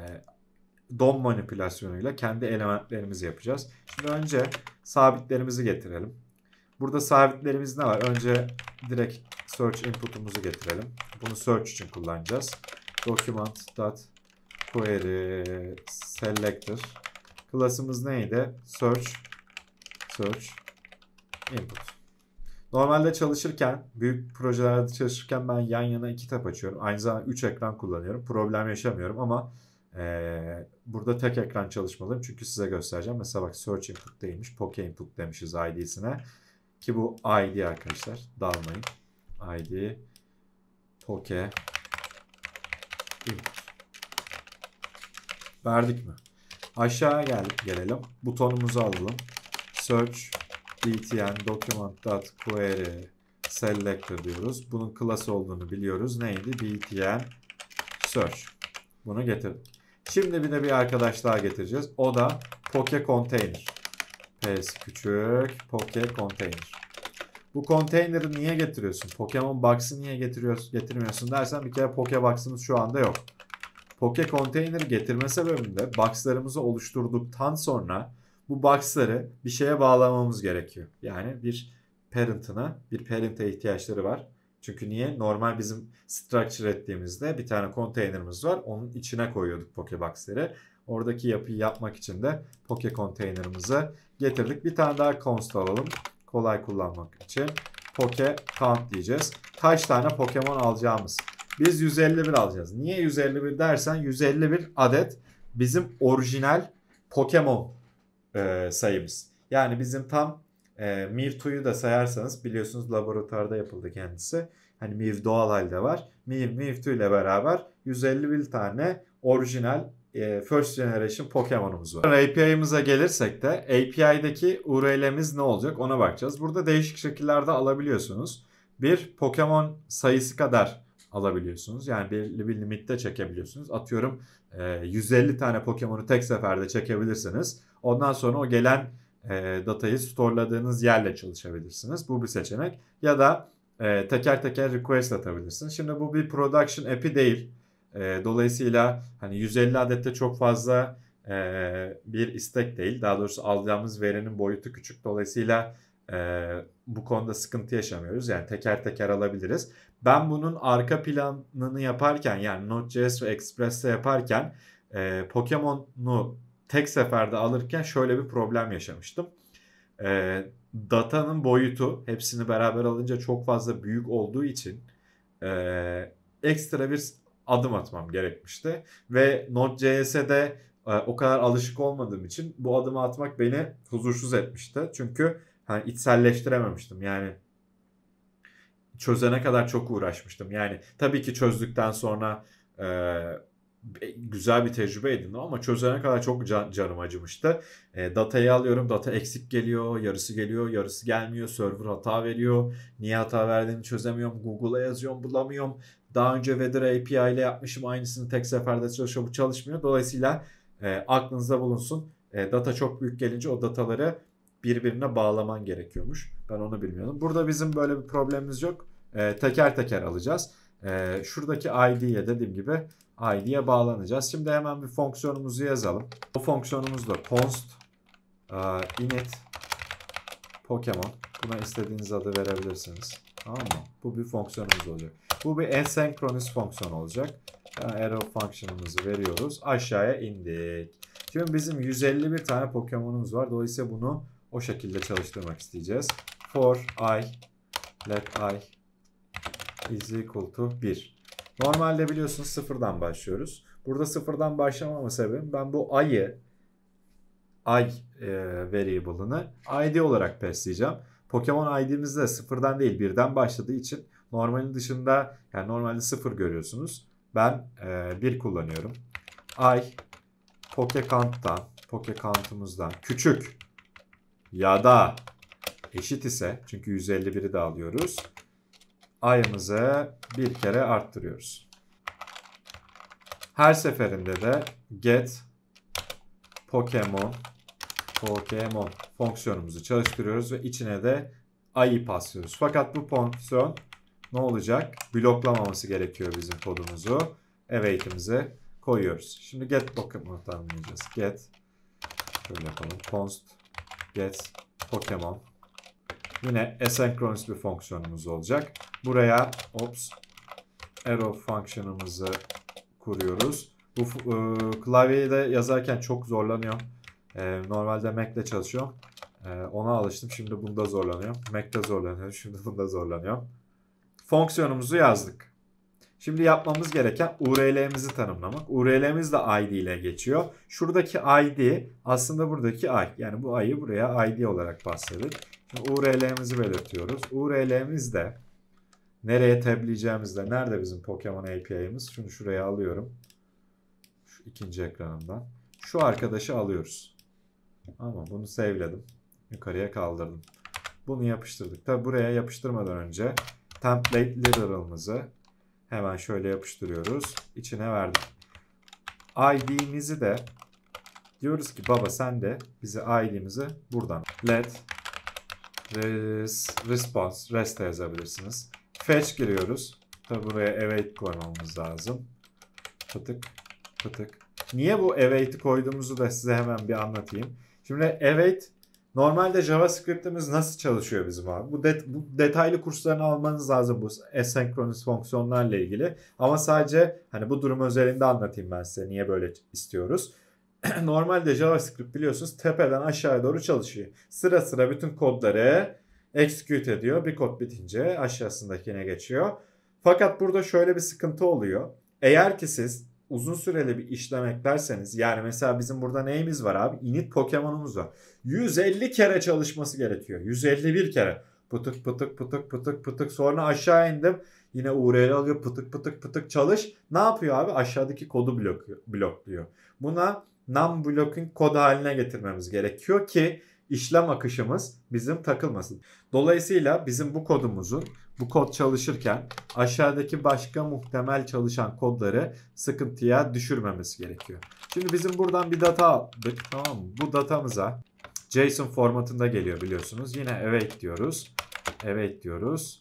D O M manipülasyonuyla kendi elementlerimizi yapacağız. Şimdi önce sabitlerimizi getirelim. Burada sabitlerimiz ne var? Önce direkt search input'umuzu getirelim. Bunu search için kullanacağız. Document dot query selector. Class'ımız neydi? Search search input. Normalde çalışırken, büyük projelerde çalışırken ben yan yana iki tab açıyorum. Aynı zamanda üç ekran kullanıyorum. Problem yaşamıyorum ama ee, burada tek ekran çalışmalıyım. Çünkü size göstereceğim. Mesela bak search input değilmiş. Poke input demişiz I D'sine. Ki bu I D arkadaşlar. Dalmayın. I D Poke input. Verdik mi? Aşağıya gel gelelim. Butonumuzu alalım. Search btn document.query selector diyoruz. Bunun class olduğunu biliyoruz. Neydi? Btn search. Bunu getirdik. Şimdi bir de bir arkadaş daha getireceğiz. O da Poke container. P'si küçük. Poke container. Bu container'ı niye getiriyorsun? Pokemon Box'ı niye getiriyorsun, getirmiyorsun dersen bir kere Poke Box'ımız şu anda yok. Poke Container'ı getirme sebebinde box'larımızı oluşturduktan sonra bu box'ları bir şeye bağlamamız gerekiyor. Yani bir parent'ına, bir parent'e ihtiyaçları var. Çünkü niye? Normal bizim structure ettiğimizde bir tane container'ımız var. Onun içine koyuyorduk Pokebox'ları. Oradaki yapıyı yapmak için de Poke Container'ımızı getirdik. Bir tane daha const alalım. Kolay kullanmak için. Poke count diyeceğiz. Kaç tane Pokemon alacağımız. Biz yüz elli bir alacağız. Niye yüz elli bir dersen yüz elli bir adet bizim orijinal Pokemon e, sayımız. Yani bizim tam e, Mewtwo'yu da sayarsanız biliyorsunuz laboratuvarda yapıldı kendisi. Hani Mew doğal halde var. Mew, Mewtwo ile beraber yüz elli bir tane orijinal e, First Generation Pokemon'umuz var. A P I'mize gelirsek de A P I'deki U R L'miz ne olacak ona bakacağız. Burada değişik şekillerde alabiliyorsunuz. Bir Pokemon sayısı kadar alabiliyorsunuz. Yani belirli bir limitte çekebiliyorsunuz. Atıyorum yüz elli tane Pokemon'u tek seferde çekebilirsiniz. Ondan sonra o gelen datayı storeladığınız yerle çalışabilirsiniz. Bu bir seçenek. Ya da teker teker request atabilirsiniz. Şimdi bu bir production app'i değil. Dolayısıyla hani yüz elli adette çok fazla bir istek değil. Daha doğrusu alacağımız verinin boyutu küçük. Dolayısıyla bu konuda sıkıntı yaşamıyoruz. Yani teker teker alabiliriz. Ben bunun arka planını yaparken yani Node.js ve Express'te yaparken e, Pokemon'u tek seferde alırken şöyle bir problem yaşamıştım. E, datanın boyutu hepsini beraber alınca çok fazla büyük olduğu için e, ekstra bir adım atmam gerekmişti. Ve Node.js'e de e, o kadar alışık olmadığım için bu adımı atmak beni huzursuz etmişti. Çünkü hani içselleştirememiştim. Yani çözene kadar çok uğraşmıştım. Yani tabii ki çözdükten sonra e, güzel bir tecrübe edindim ama çözene kadar çok can, canım acımıştı. E, datayı alıyorum, data eksik geliyor, yarısı geliyor, yarısı gelmiyor, server hata veriyor. Niye hata verdiğini çözemiyorum, Google'a yazıyorum, bulamıyorum. Daha önce Weather A P I ile yapmışım, aynısını tek seferde çalışıyor, bu çalışmıyor. Dolayısıyla e, aklınızda bulunsun. E, data çok büyük gelince o dataları birbirine bağlaman gerekiyormuş. Ben onu bilmiyordum. Burada bizim böyle bir problemimiz yok. E, teker teker alacağız. E, şuradaki I D'ye dediğim gibi I D'ye bağlanacağız. Şimdi hemen bir fonksiyonumuzu yazalım. Bu fonksiyonumuz da const uh, init Pokemon. Buna istediğiniz adı verebilirsiniz. Tamam mı? Bu bir fonksiyonumuz olacak. Bu bir asynchronous fonksiyon olacak. Yani arrow function'ımızı veriyoruz. Aşağıya indik. Şimdi bizim yüz elli bir tane Pokemon'umuz var. Dolayısıyla bunu o şekilde çalıştırmak isteyeceğiz. For I let I is equal to bir. Normalde biliyorsunuz sıfırdan başlıyoruz. Burada sıfırdan başlamama sebebim ben bu I'yı I e, variable'ını I D olarak passleyeceğim. Pokemon I D'miz de sıfırdan değil birden başladığı için normalin dışında yani normalde sıfır görüyorsunuz. Ben e, bir kullanıyorum. I Pokecount'tan Pokecount'umuzdan küçük ya da eşit ise çünkü yüz elli biri de alıyoruz. I'ımızı bir kere arttırıyoruz. Her seferinde de get Pokemon Pokemon fonksiyonumuzu çalıştırıyoruz ve içine de I'yi paslıyoruz. Fakat bu fonksiyon ne olacak? Bloklamaması gerekiyor bizim kodumuzu. Await'imize koyuyoruz. Şimdi get Pokemon tanımlayacağız. Get şöyle yapalım. Const get Pokemon. Yine asynchronous bir fonksiyonumuz olacak. Buraya ops arrow fonksiyonumuzu kuruyoruz. Bu e, klavyeyi de yazarken çok zorlanıyor. E, normalde Mac'le çalışıyorum. E, ona alıştım. Şimdi bunda zorlanıyorum. Mac'te zorlanıyorum. Şimdi bunda zorlanıyorum. Fonksiyonumuzu yazdık. Şimdi yapmamız gereken U R L'mizi tanımlamak. U R L'miz de I D ile geçiyor. Şuradaki I D aslında buradaki I. Yani bu I'yi buraya I D olarak bahsettik. Şimdi U R L'mizi belirtiyoruz. U R L'miz de nereye tableyeceğimiz de nerede bizim Pokemon A P I'miz? Şunu şuraya alıyorum. Şu ikinci ekranımdan. Şu arkadaşı alıyoruz. Ama bunu save'ledim. Yukarıya kaldırdım. Bunu yapıştırdık. Tabi buraya yapıştırmadan önce template literal'ımızı hemen şöyle yapıştırıyoruz. İçine verdik. I D'mizi de diyoruz ki baba sen de bize I D'mizi buradan let res, response rest yazabilirsiniz. Fetch giriyoruz. Tabi buraya await koymamız lazım. Pıtık pıtık. Niye bu await'i koyduğumuzu da size hemen bir anlatayım. Şimdi await normalde JavaScript'imiz nasıl çalışıyor bizim abi? Bu, det bu detaylı kurslarını almanız lazım bu asenkronous fonksiyonlarla ilgili. Ama sadece hani bu durum özelinde anlatayım ben size niye böyle istiyoruz. Normalde JavaScript biliyorsunuz tepeden aşağıya doğru çalışıyor. Sıra sıra bütün kodları execute ediyor. Bir kod bitince aşağısındakine geçiyor. Fakat burada şöyle bir sıkıntı oluyor. Eğer ki siz uzun süreli bir işlem eklerseniz, yani mesela bizim burada neyimiz var abi? Init Pokemon'umuz var. yüz elli kere çalışması gerekiyor. yüz elli bir kere. Pıtık pıtık pıtık pıtık pıtık. Sonra aşağı indim. Yine U R L alıyor. Pıtık pıtık pıtık çalış. Ne yapıyor abi? Aşağıdaki kodu blokluyor. blokluyor. Buna non-blocking kod haline getirmemiz gerekiyor ki işlem akışımız bizim takılmasın. Dolayısıyla bizim bu kodumuzun bu kod çalışırken aşağıdaki başka muhtemel çalışan kodları sıkıntıya düşürmemesi gerekiyor. Şimdi bizim buradan bir data aldık, tamam mı? Bu datamıza JSON formatında geliyor biliyorsunuz. Yine await diyoruz. Await diyoruz.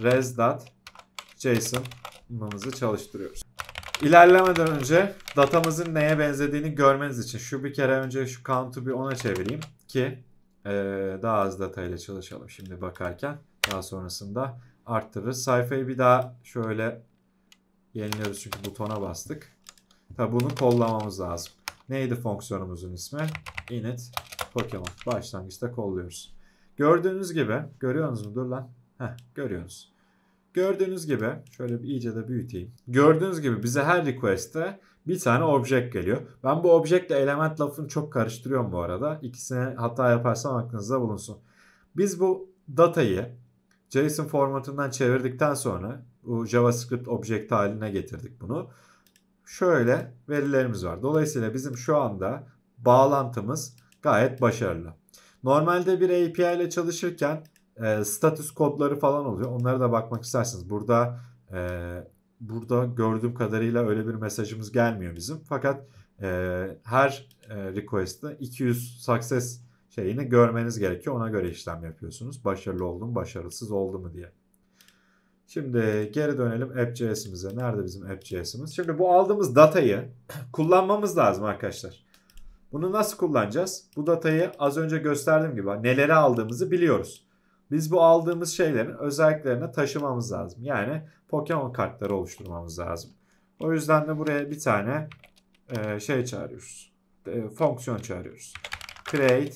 res.json'ımızı çalıştırıyoruz. İlerlemeden önce datamızın neye benzediğini görmeniz için şu bir kere önce şu count'u bir ona çevireyim ki ee, daha az data ile çalışalım şimdi bakarken. Daha sonrasında arttırırız. Sayfayı bir daha şöyle yeniliyoruz çünkü butona bastık. Tabi bunu kollamamız lazım. Neydi fonksiyonumuzun ismi? Init Pokemon. Başlangıçta kolluyoruz. Gördüğünüz gibi, görüyorsunuz mu? Dur lan. Heh, görüyorsunuz. Gördüğünüz gibi, şöyle bir iyice de büyüteyim. Gördüğünüz gibi bize her request'te bir tane object geliyor. Ben bu object ile element lafını çok karıştırıyorum bu arada. İkisine hata yaparsam aklınızda bulunsun. Biz bu datayı JSON formatından çevirdikten sonra bu JavaScript object haline getirdik bunu. Şöyle verilerimiz var. Dolayısıyla bizim şu anda bağlantımız gayet başarılı. Normalde bir A P I ile çalışırken e, status kodları falan oluyor. Onlara da bakmak isterseniz. Burada e, burada gördüğüm kadarıyla öyle bir mesajımız gelmiyor bizim. Fakat e, her e, request'te iki yüz success şeyini görmeniz gerekiyor. Ona göre işlem yapıyorsunuz. Başarılı oldu mu, başarısız oldu mu diye. Şimdi geri dönelim app.js'imize. Nerede bizim app.js'imiz? Şimdi bu aldığımız datayı kullanmamız lazım arkadaşlar. Bunu nasıl kullanacağız? Bu datayı az önce gösterdiğim gibi neleri aldığımızı biliyoruz. Biz bu aldığımız şeylerin özelliklerini taşımamız lazım. Yani Pokemon kartları oluşturmamız lazım. O yüzden de buraya bir tane e, şey çağırıyoruz. E, fonksiyon çağırıyoruz. Create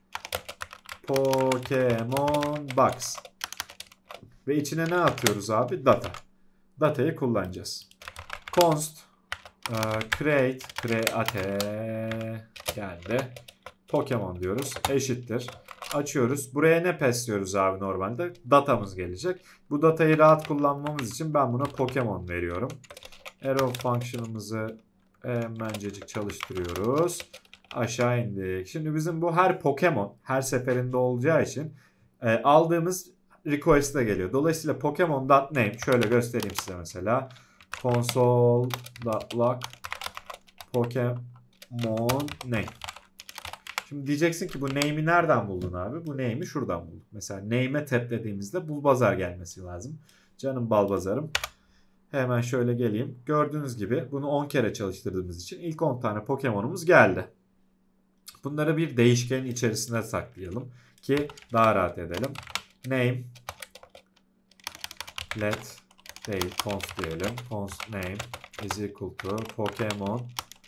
Pokemon Box. Ve içine ne atıyoruz abi? Data. Datayı kullanacağız. Const uh, create create geldi. Pokemon diyoruz. Eşittir. Açıyoruz. Buraya ne pass abi normalde? Datamız gelecek. Bu datayı rahat kullanmamız için ben buna Pokemon veriyorum. Arrow function'ımızı hemencecik çalıştırıyoruz. Aşağı indik. Şimdi bizim bu her Pokemon her seferinde olacağı için e, aldığımız request'e geliyor. Dolayısıyla Pokemon.name şöyle göstereyim size mesela. Console.log Pokemon name. Şimdi diyeceksin ki bu name'i nereden buldun abi? Bu name'i şuradan bulduk. Mesela name'e taplediğimizde Bulbazar gelmesi lazım. Canım Balbazar'ım. Hemen şöyle geleyim. Gördüğünüz gibi bunu on kere çalıştırdığımız için ilk on tane Pokemon'umuz geldi. Bunları bir değişkenin içerisine saklayalım ki daha rahat edelim. Name let değil const diyelim. Const name is equal to Pokemon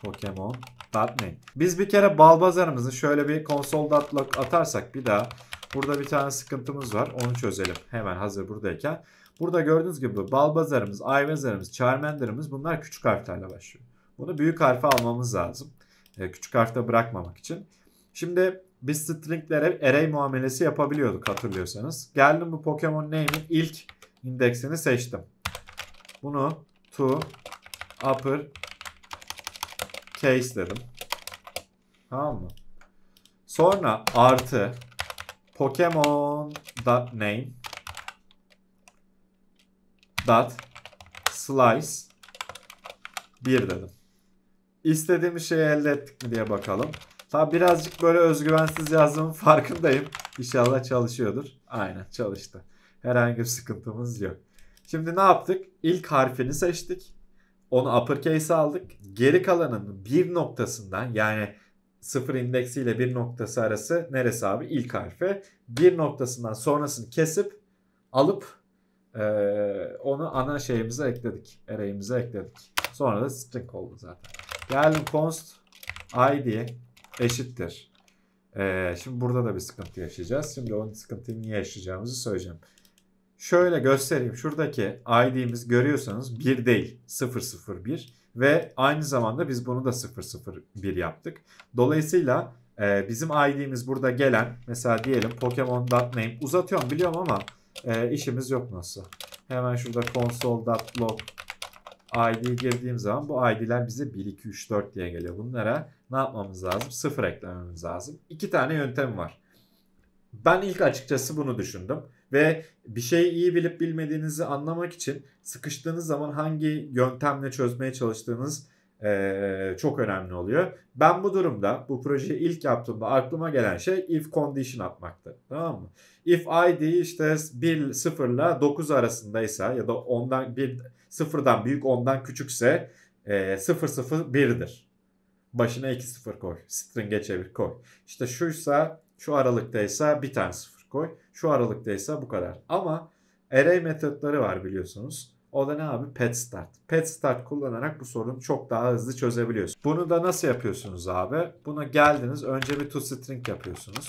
Pokemon.name. Biz bir kere Balbazar'ımızı şöyle bir console.log atarsak bir daha burada bir tane sıkıntımız var. Onu çözelim. Hemen hazır buradayken. Burada gördüğünüz gibi Balbazar'ımız, Ivysaur'ımız, Charmander'ımız bunlar küçük harflerle başlıyor. Bunu büyük harfe almamız lazım. Ee, küçük harfte bırakmamak için. Şimdi biz stringlere array muamelesi yapabiliyorduk hatırlıyorsanız. Geldim bu Pokemon name'in ilk indeksini seçtim. Bunu to upper case dedim. Tamam mı? Sonra artı Pokemon.name dot slice bir dedim. İstediğimiz şeyi elde ettik mi diye bakalım. Tabi birazcık böyle özgüvensiz yazdığımın farkındayım. İnşallah çalışıyordur. Aynen çalıştı. Herhangi bir sıkıntımız yok. Şimdi ne yaptık? İlk harfini seçtik. Onu uppercase aldık. Geri kalanının bir noktasından yani sıfır indeksiyle bir noktası arası neresi abi? İlk harfi. Bir noktasından sonrasını kesip alıp ee, onu ana şeyimize ekledik. Array'imize ekledik. Sonra da string oldu zaten. Geldim const id eşittir. Ee, şimdi burada da bir sıkıntı yaşayacağız. Şimdi onun sıkıntıyı niye yaşayacağımızı söyleyeceğim. Şöyle göstereyim. Şuradaki I D'miz görüyorsanız bir değil. sıfır sıfır bir ve aynı zamanda biz bunu da sıfır sıfır bir yaptık. Dolayısıyla e, bizim I D'miz burada gelen mesela diyelim Pokemon.name uzatıyorum biliyorum ama e, işimiz yok nasıl. Hemen şurada console.log I D girdiğim zaman bu I D'ler bize bir, iki, üç, dört diye geliyor. Bunlara ne yapmamız lazım? sıfır eklememiz lazım. İki tane yöntem var. Ben ilk açıkçası bunu düşündüm. Ve bir şeyi iyi bilip bilmediğinizi anlamak için sıkıştığınız zaman hangi yöntemle çözmeye çalıştığınız ee, çok önemli oluyor. Ben bu durumda bu projeyi ilk yaptığımda aklıma gelen şey if condition atmaktı. Tamam mı? If I D işte bir sıfır ile dokuz arasındaysa ya da ondan bir sıfırdan büyük ondan küçükse e, sıfır sıfır birdir. Başına iki sıfır koy. String'e çevir koy. İşte şuysa şu aralıktaysa bir tane sıfır koy. Şu aralıktaysa bu kadar. Ama array metotları var biliyorsunuz. O da ne abi? Pet start. Pet start kullanarak bu sorunu çok daha hızlı çözebiliyorsunuz. Bunu da nasıl yapıyorsunuz abi? Buna geldiniz. Önce bir toString yapıyorsunuz.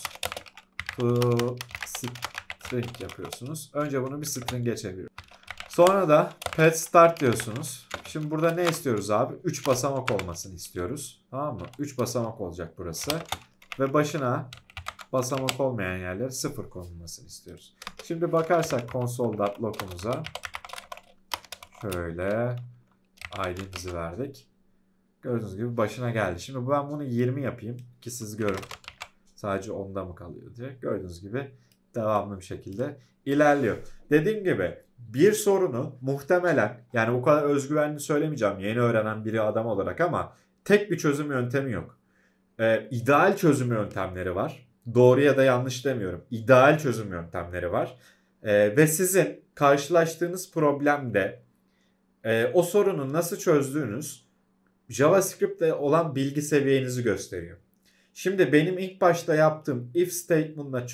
toString yapıyorsunuz. Önce bunu bir string'e çeviriyorsunuz. Sonra da pet start diyorsunuz. Şimdi burada ne istiyoruz abi? üç basamak olmasını istiyoruz. Tamam mı? üç basamak olacak burası. Ve başına basamak olmayan yerlere sıfır konulmasını istiyoruz. Şimdi bakarsak console.log'umuza şöyle I D'mizi verdik. Gördüğünüz gibi başına geldi. Şimdi ben bunu yirmi yapayım ki siz görün. Sadece onda mı kalıyor diye. Gördüğünüz gibi devamlı bir şekilde ilerliyor. Dediğim gibi bir sorunu muhtemelen yani bu kadar özgüvenli söylemeyeceğim yeni öğrenen biri adam olarak ama tek bir çözüm yöntemi yok. Ee, ideal çözüm yöntemleri var. Doğru ya da yanlış demiyorum. İdeal çözüm yöntemleri var. Ee, ve sizin karşılaştığınız problemde e, o sorunu nasıl çözdüğünüz JavaScript'te olan bilgi seviyenizi gösteriyor. Şimdi benim ilk başta yaptığım if statement'la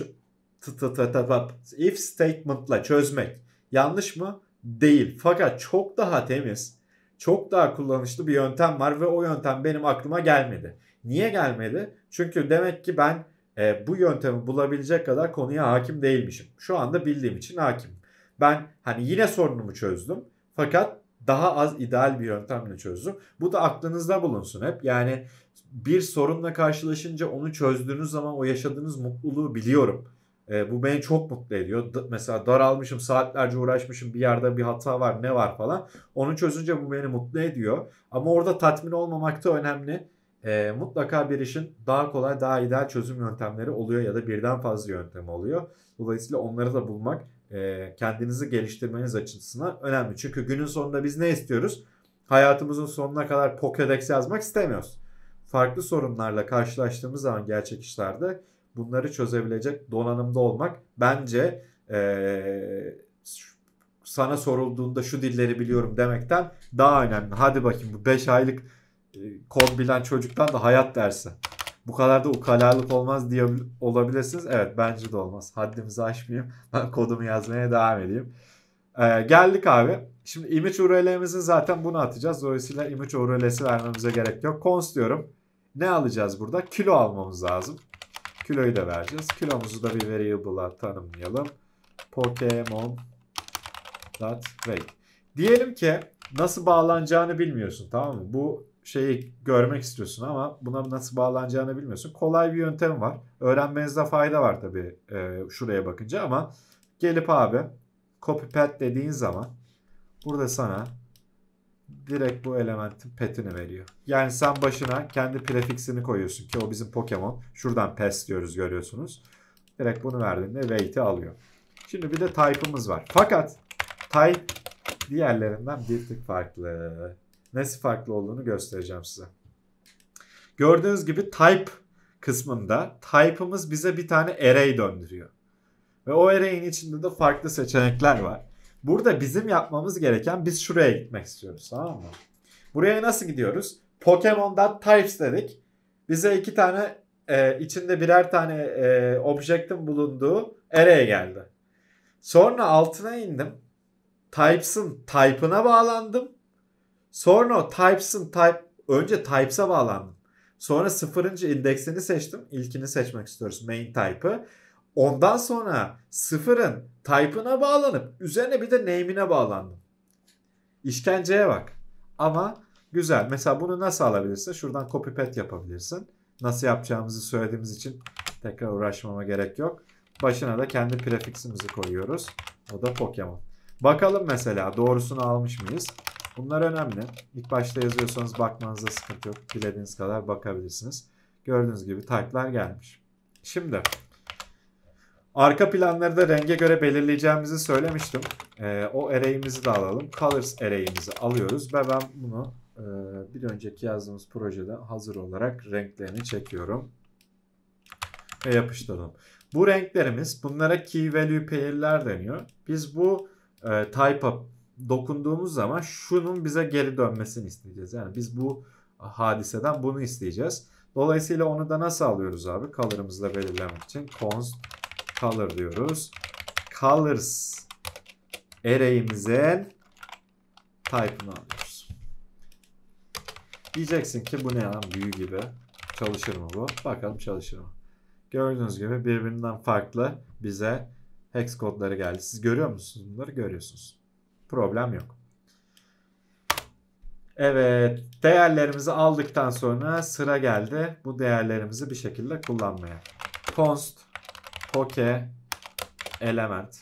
if statement'la çözmek yanlış mı? Değil. Fakat çok daha temiz, çok daha kullanışlı bir yöntem var ve o yöntem benim aklıma gelmedi. Niye gelmedi? Çünkü demek ki ben e, bu yöntemi bulabilecek kadar konuya hakim değilmişim. Şu anda bildiğim için hakimim. Ben hani yine sorunumu çözdüm. Fakat daha az ideal bir yöntemle çözdüm. Bu da aklınızda bulunsun hep. Yani bir sorunla karşılaşınca onu çözdüğünüz zaman o yaşadığınız mutluluğu biliyorum. E, bu beni çok mutlu ediyor. D- mesela daralmışım, saatlerce uğraşmışım, bir yerde bir hata var, ne var falan. Onu çözünce bu beni mutlu ediyor. Ama orada tatmin olmamak da önemli. E, mutlaka bir işin daha kolay, daha ideal çözüm yöntemleri oluyor ya da birden fazla yöntem oluyor. Dolayısıyla onları da bulmak e, kendinizi geliştirmeniz açısından önemli. Çünkü günün sonunda biz ne istiyoruz? Hayatımızın sonuna kadar Pokédex yazmak istemiyoruz. Farklı sorunlarla karşılaştığımız zaman gerçek işlerde bunları çözebilecek donanımda olmak bence e, sana sorulduğunda şu dilleri biliyorum demekten daha önemli. Hadi bakayım bu beş aylık e, kod bilen çocuktan da hayat dersi. Bu kadar da ukalalık olmaz diye olabilirsiniz. Evet bence de olmaz. Haddimizi aşmayayım. Ben kodumu yazmaya devam edeyim. Ee, geldik abi. Şimdi image U R L'imizi zaten bunu atacağız. Dolayısıyla image U R L'si vermemize gerek yok. Const diyorum. Ne alacağız burada? Kilo almamız lazım. Kiloyu da vereceğiz. Kilomuzu da bir variable'a tanımlayalım. Pokemon weight. Diyelim ki nasıl bağlanacağını bilmiyorsun, tamam mı? Bu şeyi görmek istiyorsun ama buna nasıl bağlanacağını bilmiyorsun. Kolay bir yöntem var. Öğrenmenizde fayda var tabii e, şuraya bakınca ama gelip abi copy path dediğin zaman burada sana direkt bu elementin petini veriyor. Yani sen başına kendi prefixini koyuyorsun ki o bizim Pokemon. Şuradan pass diyoruz, görüyorsunuz. Direkt bunu verdiğinde weight'i alıyor. Şimdi bir de type'ımız var. Fakat type diğerlerinden bir tık farklı. Nasıl farklı olduğunu göstereceğim size. Gördüğünüz gibi type kısmında type'ımız bize bir tane array döndürüyor. Ve o array'in içinde de farklı seçenekler var. Burada bizim yapmamız gereken, biz şuraya gitmek istiyoruz, tamam mı? Buraya nasıl gidiyoruz? Pokemon.types dedik. Bize iki tane e, içinde birer tane e, object'in bulunduğu array geldi. Sonra altına indim. Types'ın type'ına bağlandım. Sonra o types'ın type önce types'a bağlandım. Sonra sıfırıncı indeksini seçtim. İlkini seçmek istiyoruz, main type'ı. Ondan sonra sıfırın type'ına bağlanıp üzerine bir de name'ine bağlandım. İşkenceye bak. Ama güzel. Mesela bunu nasıl alabilirsin? Şuradan copy paste yapabilirsin. Nasıl yapacağımızı söylediğimiz için tekrar uğraşmama gerek yok. Başına da kendi prefiximizi koyuyoruz. O da Pokemon. Bakalım mesela doğrusunu almış mıyız? Bunlar önemli. İlk başta yazıyorsanız bakmanızda sıkıntı yok. Dilediğiniz kadar bakabilirsiniz. Gördüğünüz gibi type'lar gelmiş. Şimdi arka planları da renge göre belirleyeceğimizi söylemiştim. Ee, o array'imizi de alalım. Colors array'imizi alıyoruz ve ben bunu e, bir önceki yazdığımız projede hazır olarak renklerini çekiyorum. Ve yapıştırdım. Bu renklerimiz, bunlara key value pair'ler deniyor. Biz bu e, type'a dokunduğumuz zaman şunun bize geri dönmesini isteyeceğiz. Yani biz bu hadiseden bunu isteyeceğiz. Dolayısıyla onu da nasıl alıyoruz abi? Color'ımızı da belirlemek için const color diyoruz. Colors array'imizin type'ını alıyoruz. Diyeceksin ki bu ne lan, büyü gibi. Çalışır mı bu? Bakalım çalışır mı? Gördüğünüz gibi birbirinden farklı bize hex kodları geldi. Siz görüyor musunuz bunları? Görüyorsunuz. Problem yok. Evet. Değerlerimizi aldıktan sonra sıra geldi bu değerlerimizi bir şekilde kullanmaya. Const poke element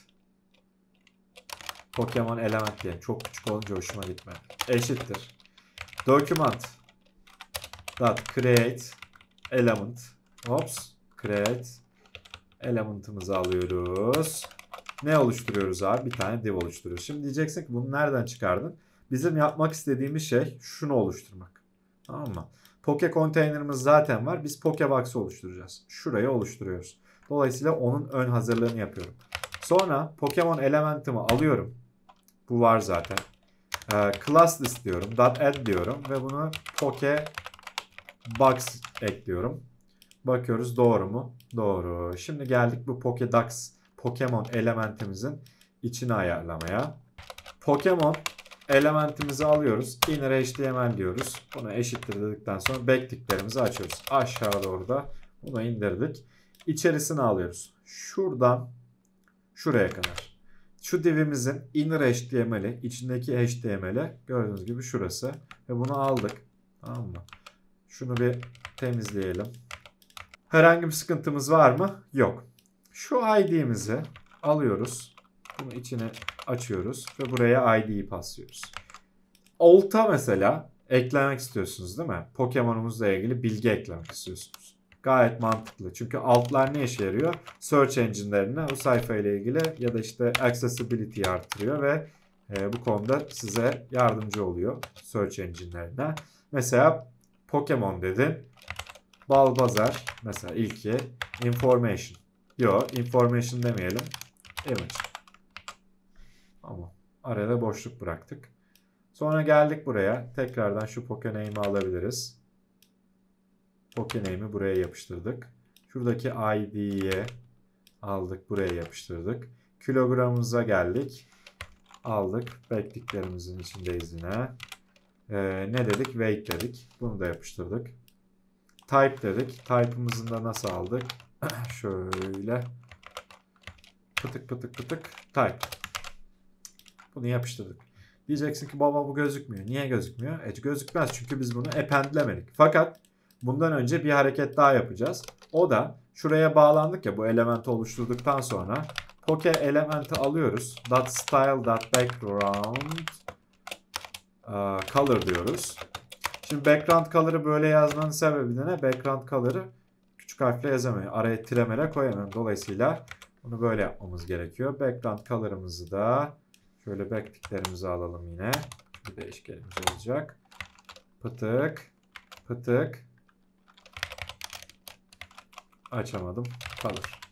Pokemon element diye. Çok küçük olunca hoşuma gitmedi. Eşittir. Document dot create element. Ops. Create element'ımızı alıyoruz. Ne oluşturuyoruz abi? Bir tane div oluşturuyoruz. Şimdi diyeceksin ki bunu nereden çıkardın? Bizim yapmak istediğimiz şey şunu oluşturmak. Tamam mı? Poke container'ımız zaten var. Biz Pokebox'ı oluşturacağız. Şurayı oluşturuyoruz. Dolayısıyla onun ön hazırlığını yapıyorum. Sonra Pokemon elementimi alıyorum. Bu var zaten. Ee, class list diyorum. .add diyorum ve bunu Pokebox ekliyorum. Bakıyoruz doğru mu? Doğru. Şimdi geldik bu Pokédex Pokemon elementimizin içini ayarlamaya. Pokemon elementimizi alıyoruz. Inner H T M L diyoruz. Buna eşittir dedikten sonra backticklerimizi açıyoruz. Aşağı doğru da bunu indirdik. İçerisine alıyoruz. Şuradan şuraya kadar. Şu divimizin inner H T M L'i, içindeki H T M L'i gördüğünüz gibi şurası. Ve bunu aldık. Tamam mı? Şunu bir temizleyelim. Herhangi bir sıkıntımız var mı? Yok. Şu I D'mizi alıyoruz. Bunu içine açıyoruz ve buraya I D'yi paslıyoruz. Olta mesela eklemek istiyorsunuz değil mi? Pokemon'umuzla ilgili bilgi eklemek istiyorsunuz. Gayet mantıklı. Çünkü altlar ne işe yarıyor? Search engine'lerine o sayfa ile ilgili ya da işte accessibility'yi artırıyor ve e, bu konuda size yardımcı oluyor search engine'lerine. Mesela Pokemon dedin. Balbazar mesela ilki information. Yok, information demeyelim. Image. Ama arada boşluk bıraktık. Sonra geldik buraya. Tekrardan şu Pokename'i alabiliriz. Pokename'i buraya yapıştırdık. Şuradaki I D'yi aldık, buraya yapıştırdık. Kilogramımıza geldik. Aldık. Backticklerimizin içindeyiz yine. Ee, ne dedik? Wait dedik. Bunu da yapıştırdık. Type dedik. Type'ımızın da nasıl aldık? Şöyle. Pıtık pıtık pıtık. Type. Bunu yapıştırdık. Diyeceksin ki baba bu gözükmüyor. Niye gözükmüyor? E gözükmez çünkü biz bunu appendlemedik. Fakat bundan önce bir hareket daha yapacağız. O da şuraya bağlandık ya, bu elementi oluşturduktan sonra poke elementi alıyoruz. Dot style dot background uh, color diyoruz. Şimdi background color'ı böyle yazmanın sebebi de ne? Background color'ı küçük harfle yazamıyor. Araya tiremeler koyamıyorum. Dolayısıyla bunu böyle yapmamız gerekiyor. Background color'ımızı da şöyle backticklerimizi alalım yine. Bir değişkenimiz olacak. Pıtık. Pıtık. Açamadım. Kalır.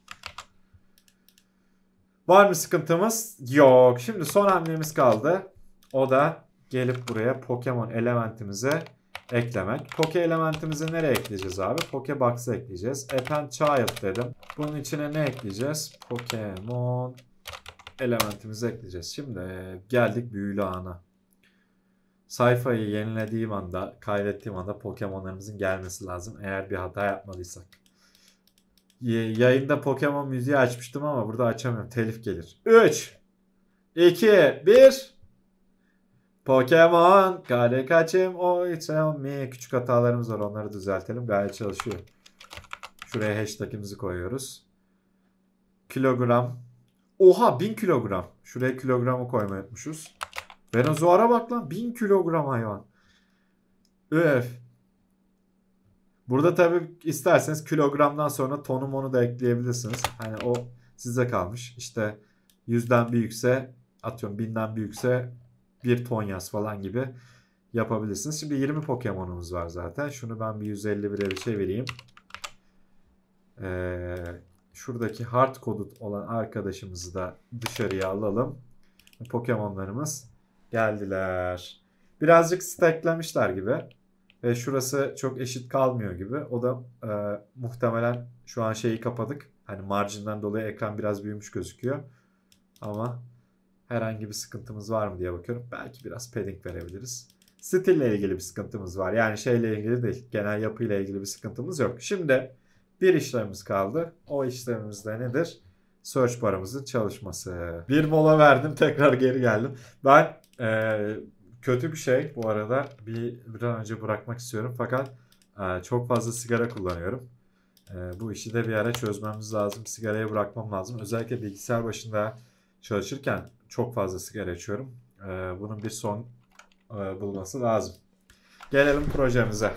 Var mı sıkıntımız? Yok. Şimdi son hamlemiz kaldı. O da gelip buraya Pokemon elementimize eklemek. Poke elementimizi nereye ekleyeceğiz abi? Pokebox'a ekleyeceğiz. Append Child dedim. Bunun içine ne ekleyeceğiz? Pokemon elementimizi ekleyeceğiz. Şimdi geldik büyülü ana. Sayfayı yenilediğim anda, kaydettiğim anda Pokemon'larımızın gelmesi lazım. Eğer bir hata yapmadıysak. Yayında Pokemon müziği açmıştım ama burada açamıyorum. Telif gelir. üç, iki, bir. Pokemon kale kaçım o mi. Küçük hatalarımız var, onları düzeltelim. Gayet çalışıyor. Şuraya hashtag'imizi koyuyoruz. Kilogram. Oha, bin kilogram. Şuraya kilogramı koymayı unutmuşuz. Venuzuara bak lan, bin kilogram hayvan. Öf. Burada tabi isterseniz kilogramdan sonra tonu monu da ekleyebilirsiniz. Hani o size kalmış. İşte yüzden büyükse, atıyorum binden büyükse bir ton yaz falan gibi yapabilirsiniz. Şimdi yirmi Pokemon'umuz var zaten. Şunu ben bir yüz elli bire bir çevireyim. Ee, şuradaki hard coded olan arkadaşımızı da dışarıya alalım. Pokemon'larımız geldiler. Birazcık stacklemişler gibi. Ve şurası çok eşit kalmıyor gibi. O da e, muhtemelen şu an şeyi kapadık. Hani marjinden dolayı ekran biraz büyümüş gözüküyor. Ama herhangi bir sıkıntımız var mı diye bakıyorum. Belki biraz padding verebiliriz. Stille ilgili bir sıkıntımız var. Yani şeyle ilgili değil. Genel yapıyla ilgili bir sıkıntımız yok. Şimdi bir işlemimiz kaldı. O işlemimiz de nedir? Search barımızın çalışması. Bir mola verdim. Tekrar geri geldim. Ben e, kötü bir şey bu arada. Bir, bir an önce bırakmak istiyorum. Fakat e, çok fazla sigara kullanıyorum. E, bu işi de bir ara çözmemiz lazım. Sigarayı bırakmam lazım. Özellikle bilgisayar başında çalışırken çok fazla sigara içiyorum. E, bunun bir son e, bulması lazım. Gelelim projemize.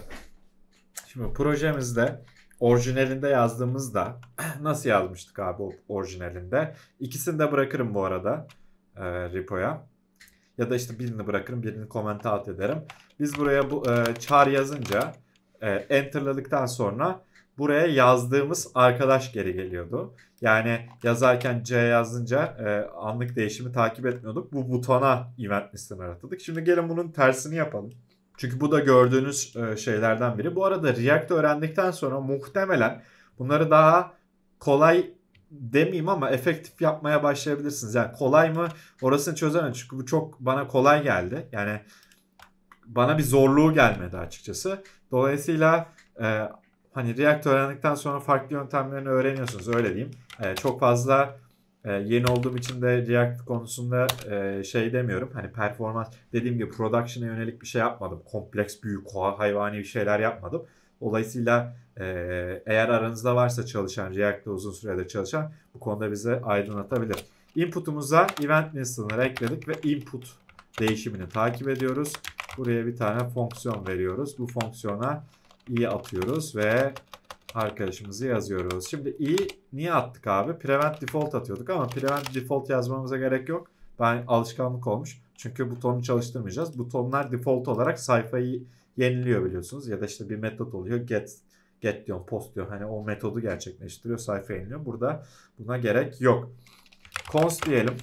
Şimdi projemizde orijinalinde yazdığımızda nasıl yazmıştık abi orijinalinde? İkisini de bırakırım bu arada e, repoya. Ya da işte birini bırakırım, birini comment out ederim. Biz buraya bu e, char yazınca e, enterladıktan sonra buraya yazdığımız arkadaş geri geliyordu. Yani yazarken C yazınca e, anlık değişimi takip etmiyorduk. Bu butona event listini aratadık. Şimdi gelin bunun tersini yapalım. Çünkü bu da gördüğünüz e, şeylerden biri. Bu arada React öğrendikten sonra muhtemelen bunları daha kolay demeyeyim ama efektif yapmaya başlayabilirsiniz. Yani kolay mı orasını çözemem. Çünkü bu çok bana kolay geldi. Yani bana bir zorluğu gelmedi açıkçası. Dolayısıyla e, hani React öğrendikten sonra farklı yöntemlerini öğreniyorsunuz, öyle diyeyim. E, çok fazla e, yeni olduğum için de React konusunda e, şey demiyorum. Hani performans, dediğim gibi production'a yönelik bir şey yapmadım. Kompleks, büyük, hayvani bir şeyler yapmadım. Dolayısıyla e, eğer aranızda varsa çalışan, React'te uzun süredir çalışan, bu konuda bize aydınlatabilir. Input'umuza event listener'ı ekledik ve input değişimini takip ediyoruz. Buraya bir tane fonksiyon veriyoruz. Bu fonksiyona i atıyoruz ve arkadaşımızı yazıyoruz. Şimdi i niye attık abi? Prevent default atıyorduk ama prevent default yazmamıza gerek yok. Ben alışkanlık olmuş. Çünkü butonu çalıştırmayacağız. Butonlar default olarak sayfayı yeniliyor biliyorsunuz. Ya da işte bir metot oluyor. Get get diyor, post diyor. Hani o metodu gerçekleştiriyor. Sayfa yeniliyor. Burada buna gerek yok. Const diyelim.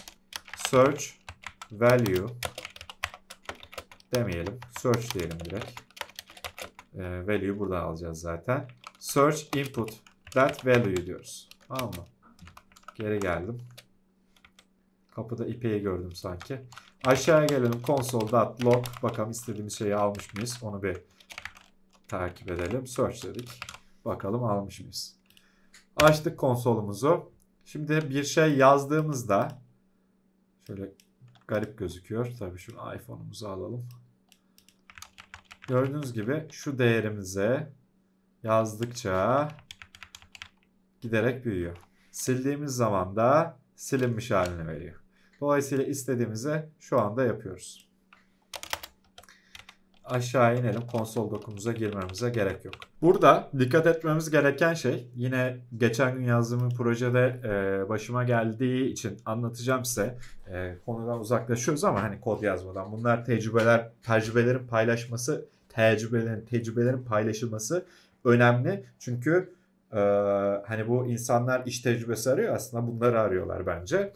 Search value demeyelim. Search diyelim direkt. E, value'yu buradan alacağız zaten. Search input that value diyoruz. Tamam mı? Geri geldim. Kapıda İpek'i gördüm sanki. Aşağıya gelelim. Console.log. Bakalım istediğimiz şeyi almış mıyız? Onu bir takip edelim. Search dedik. Bakalım almış mıyız? Açtık konsolumuzu. Şimdi bir şey yazdığımızda şöyle garip gözüküyor. Tabii şu iPhone'umuzu alalım. Gördüğünüz gibi şu değerimize yazdıkça giderek büyüyor. Sildiğimiz zaman da silinmiş halini veriyor. Dolayısıyla istediğimizi şu anda yapıyoruz. Aşağı inelim. Konsol dokumuza girmemize gerek yok. Burada dikkat etmemiz gereken şey, yine geçen gün yazdığım bir projede e, başıma geldiği için anlatacağım size. E, konudan uzaklaşıyoruz ama hani kod yazmadan. Bunlar tecrübeler, tecrübelerin paylaşması, tecrübelerin, tecrübelerin paylaşılması önemli. Çünkü e, hani bu insanlar iş tecrübesi arıyor, aslında bunları arıyorlar bence.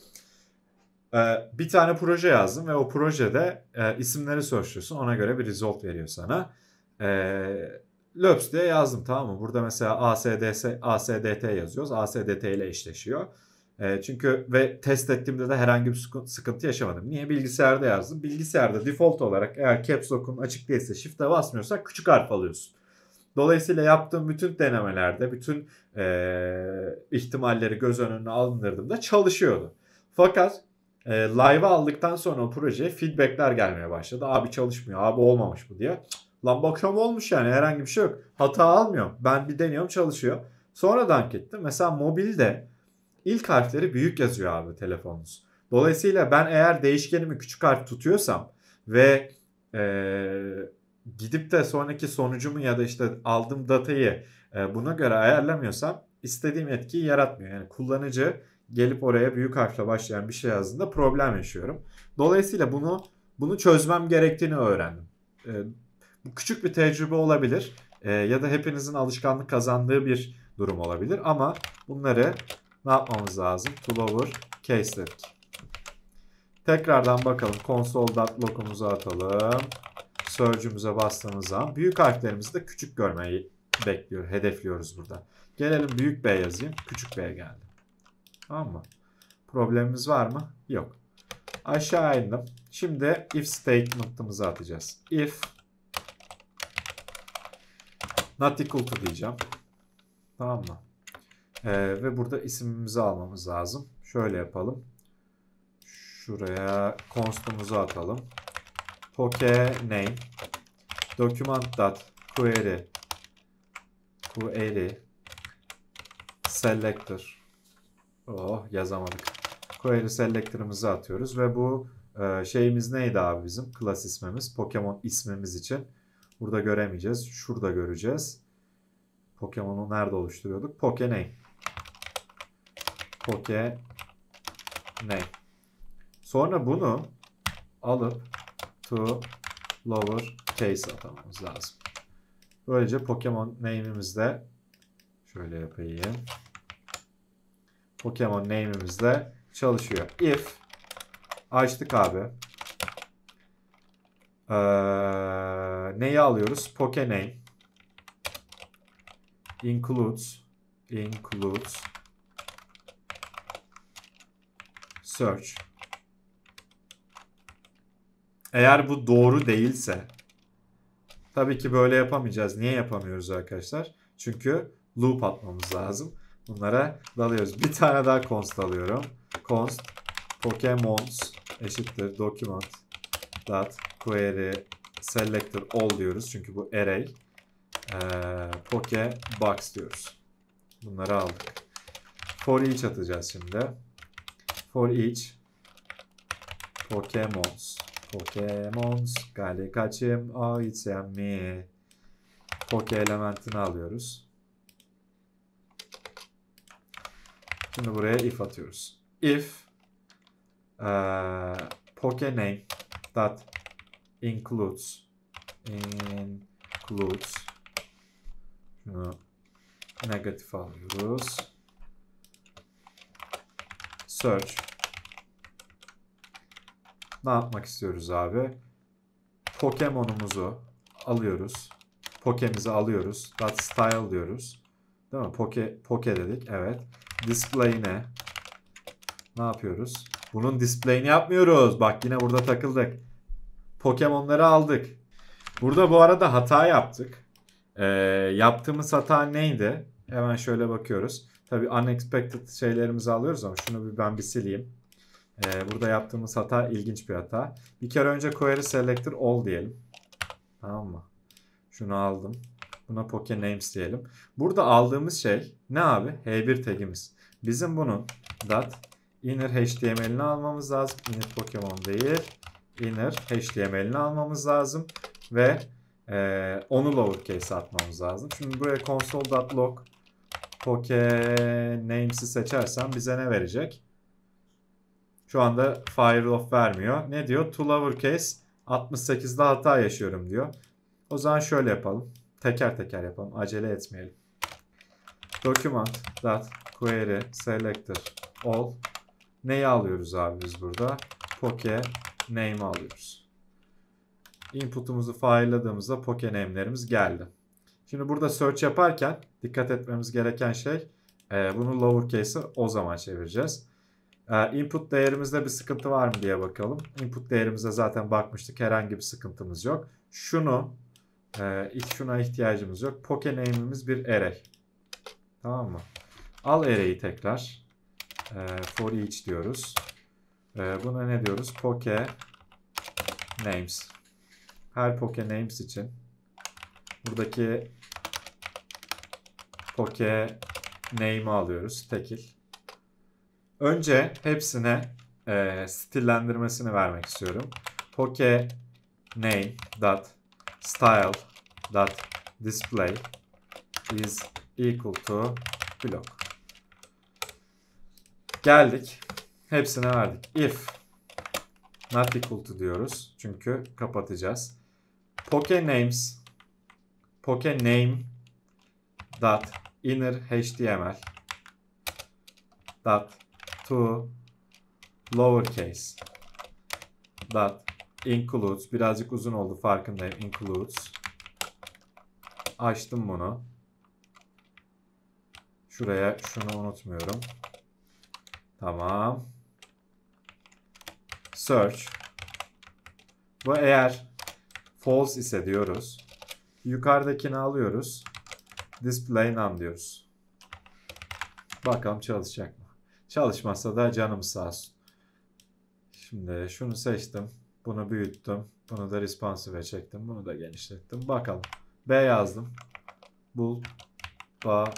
Bir tane proje yazdım ve o projede e, isimleri searchliyorsun. Ona göre bir result veriyor sana. E, Löps diye yazdım, tamam mı? Burada mesela A S D S, A S D T yazıyoruz. A S D T ile eşleşiyor. E, çünkü ve test ettiğimde de herhangi bir sıkıntı yaşamadım. Niye? Bilgisayarda yazdım. Bilgisayarda default olarak eğer Caps Lock'un açık değilse, Shift'e basmıyorsak küçük harf alıyorsun. Dolayısıyla yaptığım bütün denemelerde, bütün e, ihtimalleri göz önüne alındırdığımda çalışıyordu. Fakat E, live'a aldıktan sonra o projeye feedbackler gelmeye başladı. Abi çalışmıyor, abi olmamış bu diye. Lan bakıyorum olmuş, yani herhangi bir şey yok. Hata almıyor. Ben bir deniyorum, çalışıyor. Sonra dank ettim. Mesela mobilde ilk harfleri büyük yazıyor abi telefonunuz. Dolayısıyla ben eğer değişkenimi küçük harf tutuyorsam ve e, gidip de sonraki sonucumu ya da işte aldığım datayı e, buna göre ayarlamıyorsam istediğim etkiyi yaratmıyor. Yani kullanıcı gelip oraya büyük harfle başlayan bir şey yazdığında problem yaşıyorum. Dolayısıyla bunu bunu çözmem gerektiğini öğrendim. E, bu küçük bir tecrübe olabilir e, ya da hepinizin alışkanlık kazandığı bir durum olabilir ama bunları ne yapmamız lazım? To lower case dedik. Tekrardan bakalım. Console.log'umuzu atalım. Search'ümüze bastığımız zaman büyük harflerimizi de küçük görmeyi bekliyor, hedefliyoruz burada. Gelelim büyük B yazayım. Küçük B geldi. Tamam mı? Problemimiz var mı? Yok. Aşağı indim. Şimdi if statement'ımızı atacağız. If not equal to diyeceğim. Tamam mı? Ee, ve burada isimimizi almamız lazım. Şöyle yapalım. Şuraya const'umuzu atalım. Poke name document.query query selector. Oh, yazamadık. Query selector'ımızı atıyoruz ve bu e, şeyimiz neydi abi bizim? Class ismimiz. Pokemon ismimiz için. Burada göremeyeceğiz. Şurada göreceğiz. Pokemon'u nerede oluşturuyorduk? Poke name. Poke name. Sonra bunu alıp to lower case atamamız lazım. Böylece Pokemon name'imiz de şöyle yapayım. Pokemon name'imiz de çalışıyor. If açtık abi. Ee, neyi alıyoruz? Poke name includes includes search. Eğer bu doğru değilse, tabii ki böyle yapamayacağız. Niye yapamıyoruz arkadaşlar? Çünkü loop atmamız lazım. Bunlara dalıyoruz. Bir tane daha const alıyorum. Const Pokemons eşittir document dot query selector all diyoruz. Çünkü bu array. Ee, Pokebox diyoruz. Bunları aldık. For each atacağız şimdi. For each Pokemons Pokemons gali kaçım o içsem mi? Poke elementini alıyoruz. Şimdi buraya if atıyoruz. If uh, Poke name that includes includes şunu negatif alıyoruz. Search. Ne yapmak istiyoruz abi? Pokemon'umuzu alıyoruz. Poke'mizi alıyoruz. Dot style diyoruz. Değil mi? Poke, poke dedik. Evet. Display ne? Ne yapıyoruz? Bunun display'ini yapmıyoruz. Bak yine burada takıldık. Pokemon'ları aldık. Burada bu arada hata yaptık. Ee, yaptığımız hata neydi? Hemen şöyle bakıyoruz. Tabii unexpected şeylerimizi alıyoruz ama şunu bir ben bir sileyim. Ee, burada yaptığımız hata ilginç bir hata. Bir kere önce query selector all diyelim. Tamam mı? Şunu aldım. Buna PokeNames diyelim. Burada aldığımız şey ne abi? H bir tagimiz. Bizim bunun dot inner H T M L'ini almamız lazım. Inner Pokemon değil. Inner H T M L'ini almamız lazım. Ve e, onu lowercase atmamız lazım. Şimdi buraya console.log PokeNames'i seçersem bize ne verecek? Şu anda fire off vermiyor. Ne diyor? To lowercase altmış sekizde hata yaşıyorum diyor. O zaman şöyle yapalım. Teker teker yapalım. Acele etmeyelim. Document.query selector all. Neyi alıyoruz abi biz burada? PokeName'i alıyoruz. Input'umuzu file'ladığımızda PokeName'lerimiz geldi. Şimdi burada search yaparken dikkat etmemiz gereken şey e, bunu lowercase'ı o zaman çevireceğiz. E, input değerimizde bir sıkıntı var mı diye bakalım. Input değerimize zaten bakmıştık. Herhangi bir sıkıntımız yok. Şunu e, şuna ihtiyacımız yok. PokeName'imiz bir array. Tamam mı? Al array'i tekrar. E, for each diyoruz. E, buna ne diyoruz? PokeNames. Her PokeNames için buradaki PokeName'i alıyoruz. Tekil. Önce hepsine e, stillendirmesini vermek istiyorum. PokeName dot style dot display is equal to block. Geldik. Hepsine verdik. If not equal to diyoruz. Çünkü kapatacağız. PokeNames PokeName dot inner H T M L dot to lowercase dot includes, birazcık uzun oldu farkındayım, includes. Açtım bunu. Şuraya şunu unutmuyorum. Tamam. Search. Bu eğer false ise diyoruz. Yukarıdakini alıyoruz. Display none diyoruz. Bakalım çalışacak mı? Çalışmazsa da canımız sağ olsun. Şimdi şunu seçtim. Bunu büyüttüm. Bunu da responsive'e çektim. Bunu da genişlettim. Bakalım. B yazdım. Bul. Ba.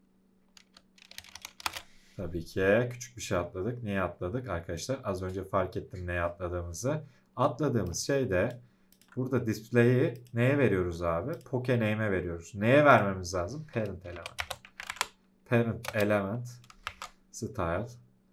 Tabii ki küçük bir şey atladık. Niye atladık arkadaşlar? Az önce fark ettim neye atladığımızı. Atladığımız şey de burada display'i neye veriyoruz abi? PokeName'e veriyoruz. Neye vermemiz lazım? Parent element. Parent element style.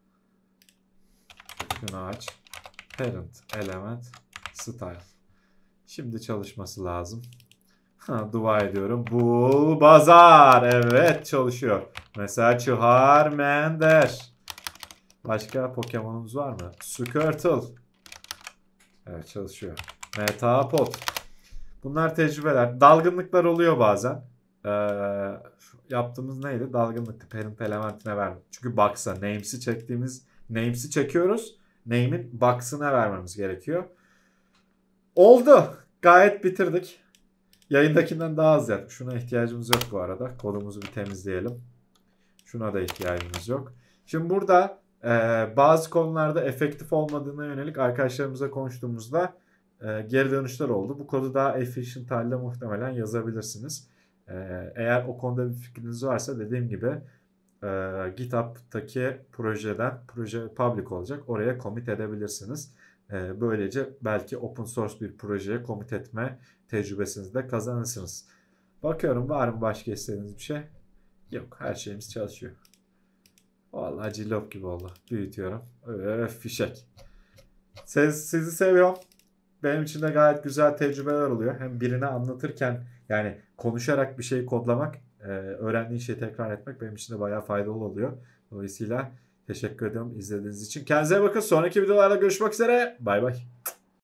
Şunu aç. Parent element style. Şimdi çalışması lazım. Ha, dua ediyorum. Bul bazar. Evet çalışıyor. Mesela Charmander. Başka Pokemon'umuz var mı? Squirtle. Evet çalışıyor. Metapod. Bunlar tecrübeler. Dalgınlıklar oluyor bazen. Ee, yaptığımız neydi? Dalgınlıktı. Parent elementine vermek. Çünkü box'a names'i çektiğimiz names'i çekiyoruz. Name'in box'ına vermemiz gerekiyor. Oldu. Gayet bitirdik. Yayındakinden daha az yaptık. Şuna ihtiyacımız yok bu arada. Kodumuzu bir temizleyelim. Şuna da ihtiyacımız yok. Şimdi burada e, bazı konularda efektif olmadığına yönelik arkadaşlarımızla konuştuğumuzda e, geri dönüşler oldu. Bu kodu daha efficient halde muhtemelen yazabilirsiniz. E, eğer o konuda bir fikriniz varsa dediğim gibi e, GitHub'taki projeden, proje public olacak. Oraya commit edebilirsiniz. E, böylece belki open source bir projeye commit etme tecrübesinizi de kazanırsınız. Bakıyorum var mı başka istediğiniz bir şey? Yok, her şeyimiz çalışıyor. Vallahi cillop gibi oldu. Büyütüyorum. Öf, fişek. Siz, sizi seviyorum. Benim için de gayet güzel tecrübeler oluyor. Hem birine anlatırken yani konuşarak bir şeyi kodlamak, e, öğrendiğin şeyi tekrar etmek benim için de bayağı faydalı oluyor. Dolayısıyla teşekkür ediyorum izlediğiniz için. Kendinize bakın. Sonraki videolarda görüşmek üzere. Bay bay.